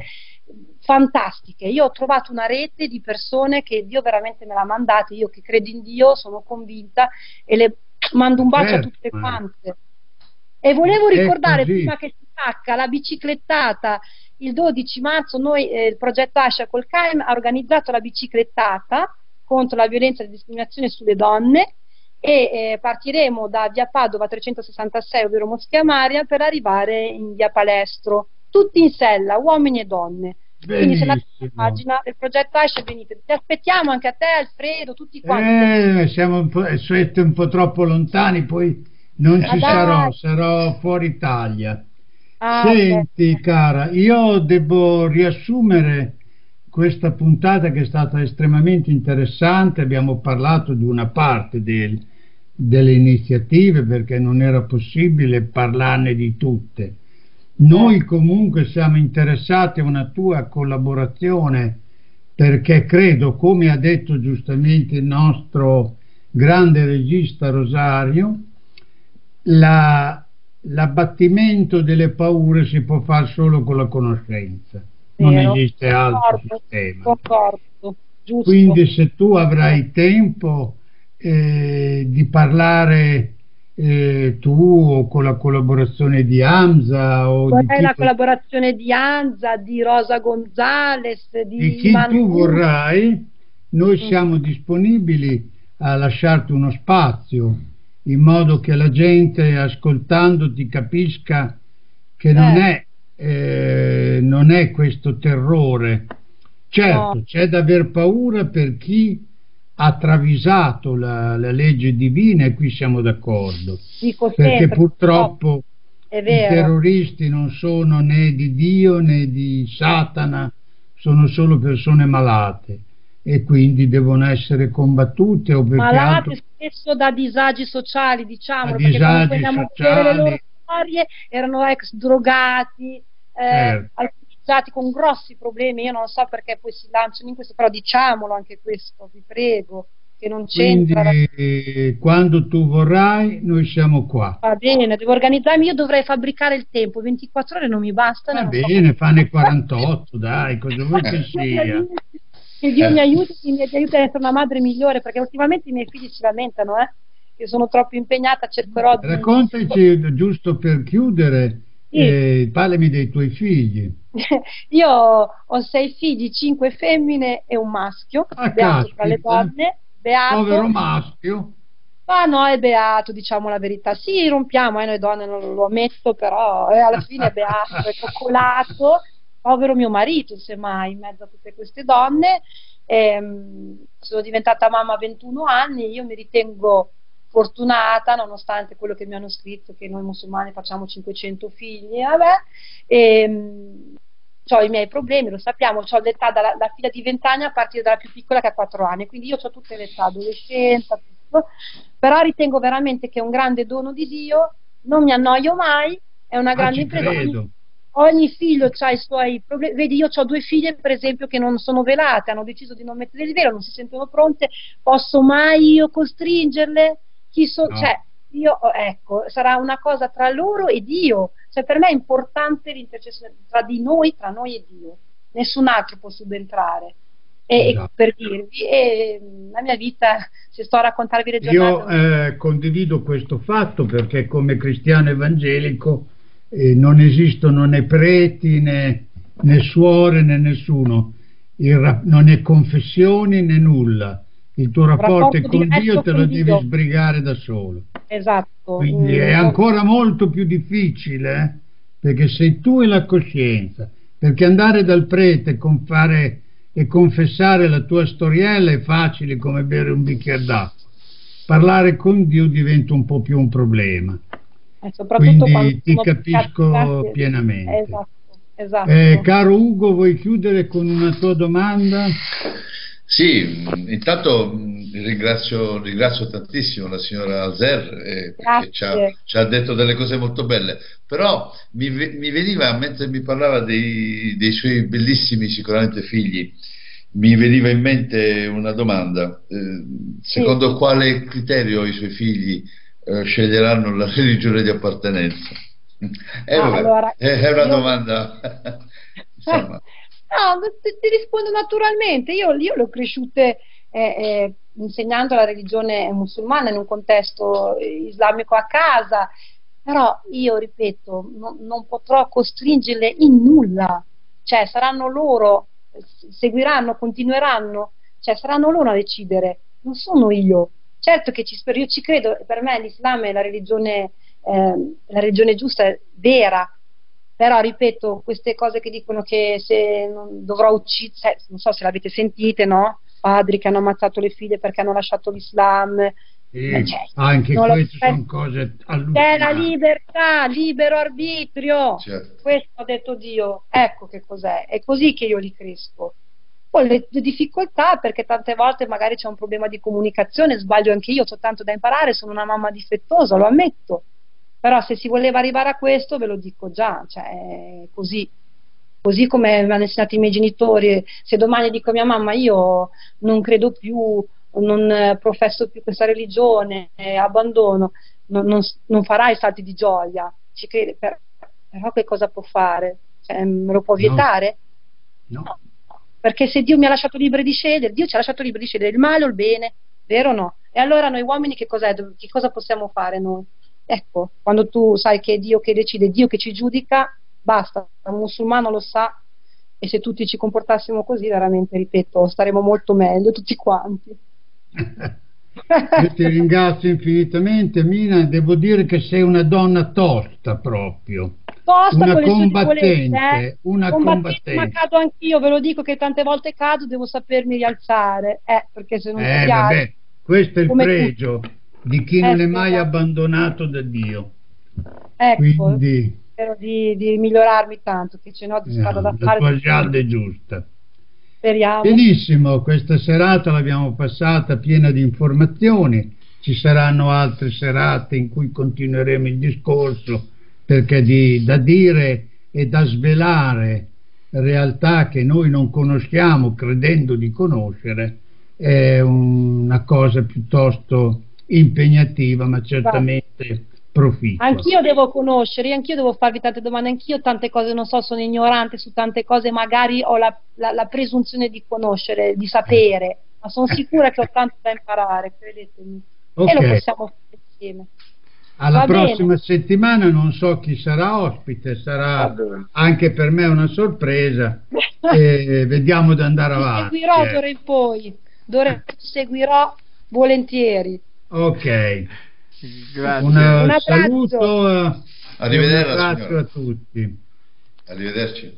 fantastiche. Io ho trovato una rete di persone che Dio veramente me l'ha mandata, io che credo in Dio, sono convinta e le mando un bacio a Certo, tutte ma quante. E volevo è ricordare, così. prima che si stacca, la biciclettata. Il dodici marzo noi, eh, il progetto Ascia col C A I M ha organizzato la biciclettata contro la violenza e la discriminazione sulle donne e eh, partiremo da via Padova trecentosessantasei, ovvero Moschea Maria, per arrivare in via Palestro, tutti in sella, uomini e donne. Quindi se andate sulla Benissimo. pagina del progetto Ascia venite, ti aspettiamo anche a te, Alfredo, tutti quanti. Eh, siamo un po', siete un po' troppo lontani, poi non Ma ci dai. sarò, sarò fuori Italia. Ah, Senti, ok. cara, io devo riassumere questa puntata che è stata estremamente interessante. Abbiamo parlato di una parte del- delle iniziative perché non era possibile parlarne di tutte. Noi comunque siamo interessati a una tua collaborazione perché credo, come ha detto giustamente il nostro grande regista Rosario, la- l'abbattimento delle paure si può fare solo con la conoscenza, non Vero, esiste altro concordo, sistema. concordo, giusto. Quindi se tu avrai tempo eh, di parlare eh, tu o con la collaborazione di Hamza o di Vorrei chi, la collaborazione di Anza, di Rosa Gonzales, di di chi Iman tu Hu. vorrai, noi Mm. siamo disponibili a lasciarti uno spazio in modo che la gente ascoltandoti capisca che non Eh, è, eh, non è questo terrore. Certo, no, c'è da aver paura per chi ha travisato la, la legge divina e qui siamo d'accordo, dico perché sempre, purtroppo, purtroppo è i vero. terroristi non sono né di Dio né di Satana, sono solo persone malate e quindi devono essere combattute o perché altro Malate spesso da disagi sociali, a diciamolo, perché quando poi disagi andiamo a vedere le loro sociali. storie erano ex drogati, eh, Certo. alcolizzati con grossi problemi. Io non so perché poi si lanciano in questo, però diciamolo anche questo, vi prego, che non c'entra. Quindi eh, quando tu vorrai noi siamo qua. Va bene, devo organizzarmi, io dovrei fabbricare il tempo, ventiquattro ore non mi bastano Va e non so bene, come. fanne quarantotto, dai, cosa vuoi che Dio mi sia? aiuti, che Dio mi aiuti, che mi aiuti a essere una madre migliore, perché ultimamente i miei figli si lamentano, eh, che sono troppo impegnata, cercherò di... Raccontaci, giusto per chiudere, Sì, eh, parlami dei tuoi figli. io ho sei figli, cinque femmine e un maschio, Ah, beato tra le caspita, donne, povero beato. maschio. Ma no, è beato, diciamo la verità. Sì, rompiamo, eh, noi donne non lo ammetto, però eh, alla fine è beato, è coccolato. Povero mio marito, semmai, in mezzo a tutte queste donne. Ehm, sono diventata mamma a ventuno anni, io mi ritengo fortunata, nonostante quello che mi hanno scritto, che noi musulmani facciamo cinquecento figli, vabbè. Ehm, ho i miei problemi, lo sappiamo, ho l'età dalla la figlia di venti anni a partire dalla più piccola che ha quattro anni, quindi io ho tutte le età, adolescenza, tutto. Però ritengo veramente che è un grande dono di Dio, non mi annoio mai, è una Ah, grande ci impresa. Ogni, credo. ogni figlio ha i suoi problemi. Vedi, io ho due figlie, per esempio, che non sono velate, hanno deciso di non mettere il velo, non si sentono pronte. Posso mai io costringerle? Chi so, No. cioè, io, ecco, sarà una cosa tra loro e Dio. Cioè, per me è importante l'intercessione tra di noi, tra noi e Dio. Nessun altro può subentrare. E, Esatto. e per dirvi, e, la mia vita, se sto a raccontarvi le Io giornate, eh, condivido questo fatto perché come cristiano evangelico eh, non esistono né preti né, né suore né nessuno, Il ra- non è confessioni né nulla, il tuo un rapporto è rapporto con Dio, diretto te lo con devi Dio. sbrigare da solo. Esatto. Quindi Mm, è non- ancora molto più difficile, eh, perché sei tu e la coscienza, perché andare dal prete con fare, e confessare la tua storiella è facile come bere un bicchiere d'acqua. Parlare con Dio diventa un po' più un problema. e soprattutto quando Quindi ti sono capisco castigati. pienamente. Esatto, esatto. Eh, caro Ugo, vuoi chiudere con una tua domanda? Sì, mh, intanto mh, ringrazio, ringrazio tantissimo la signora Alzer eh, perché ci ha, Grazie. ci ha detto delle cose molto belle, però mi, ve- mi veniva, mentre mi parlava dei, dei suoi bellissimi sicuramente figli, mi veniva in mente una domanda. Eh, secondo quale criterio i suoi figli eh, sceglieranno la religione di appartenenza? Eh, Ah, vabbè, allora, è è una io... domanda, insomma. No, ti, ti rispondo naturalmente. Io, io le ho cresciute eh, eh, insegnando la religione musulmana in un contesto islamico a casa, però io ripeto, non, non potrò costringerle in nulla, cioè saranno loro, seguiranno, continueranno, cioè saranno loro a decidere, non sono io. Certo che ci spero, io ci credo, per me l'Islam è la religione, eh, la religione giusta, vera. Però ripeto, queste cose che dicono che se non dovrò uccidere, non so se l'avete sentite, no? Padri che hanno ammazzato le figlie perché hanno lasciato l'Islam. Sì, Eh, cioè, anche non lo- queste sono cose C'è la allucinanti. libertà, libero arbitrio. Certo. Questo ha detto Dio. Ecco che cos'è. È così che io li cresco. Poi le, le difficoltà, perché tante volte magari c'è un problema di comunicazione, sbaglio anche io, ho tanto da imparare, sono una mamma difettosa, lo ammetto. Però se si voleva arrivare a questo, ve lo dico già, cioè è così, così come mi hanno insegnato i miei genitori. Se domani dico a mia mamma io non credo più, non eh, professo più questa religione, eh, abbandono, non, non, non farai salti di gioia, ci crede, per- però che cosa può fare? Cioè, me lo può No, vietare? no. Perché se Dio mi ha lasciato liberi di scegliere, Dio ci ha lasciato liberi di scegliere il male o il bene, vero o no? E allora noi uomini che cos'è? Che cosa possiamo fare noi? Ecco, quando tu sai che è Dio che decide, Dio che ci giudica, basta, un musulmano lo sa, e se tutti ci comportassimo così, veramente, ripeto, staremo molto meglio tutti quanti. Io ti ringrazio infinitamente, Mina. Devo dire che sei una donna tosta proprio, Tosta una con le sue debolezze, combattente, eh? una Combattente, ma combattente. cado anch'io, ve lo dico che tante volte cado, devo sapermi rialzare, eh, perché se non ti Eh, piace, vabbè, questo è il come tutti. pregio di chi Eh, non è mai spero, abbandonato da Dio. ecco, Quindi spero di, di migliorarmi tanto, che se no di eh, strada da la fare, tua gialda è giusta. speriamo. Benissimo, questa serata l'abbiamo passata piena di informazioni, ci saranno altre serate in cui continueremo il discorso, perché di, da dire e da svelare realtà che noi non conosciamo credendo di conoscere è una cosa piuttosto impegnativa, ma certamente proficua. Anch'io devo conoscere, anch'io devo farvi tante domande, anch'io tante cose non so, sono ignorante su tante cose, magari ho la, la, la presunzione di conoscere, di sapere, ma sono sicura che ho tanto da imparare, credetemi. E lo Ok, possiamo fare insieme. alla Va prossima bene, settimana non so chi sarà ospite, va sarà bene. anche per me una sorpresa e vediamo di andare Ti avanti. seguirò eh. d'ora in poi, d'ora in poi ti seguirò volentieri. Ok, Grazie. un Un abbraccio. saluto eh, e un Arrivederla, abbraccio signora. a tutti. Arrivederci.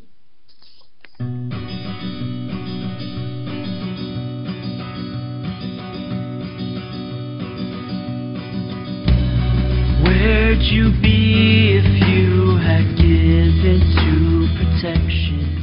Where'd you be if you had given to protection?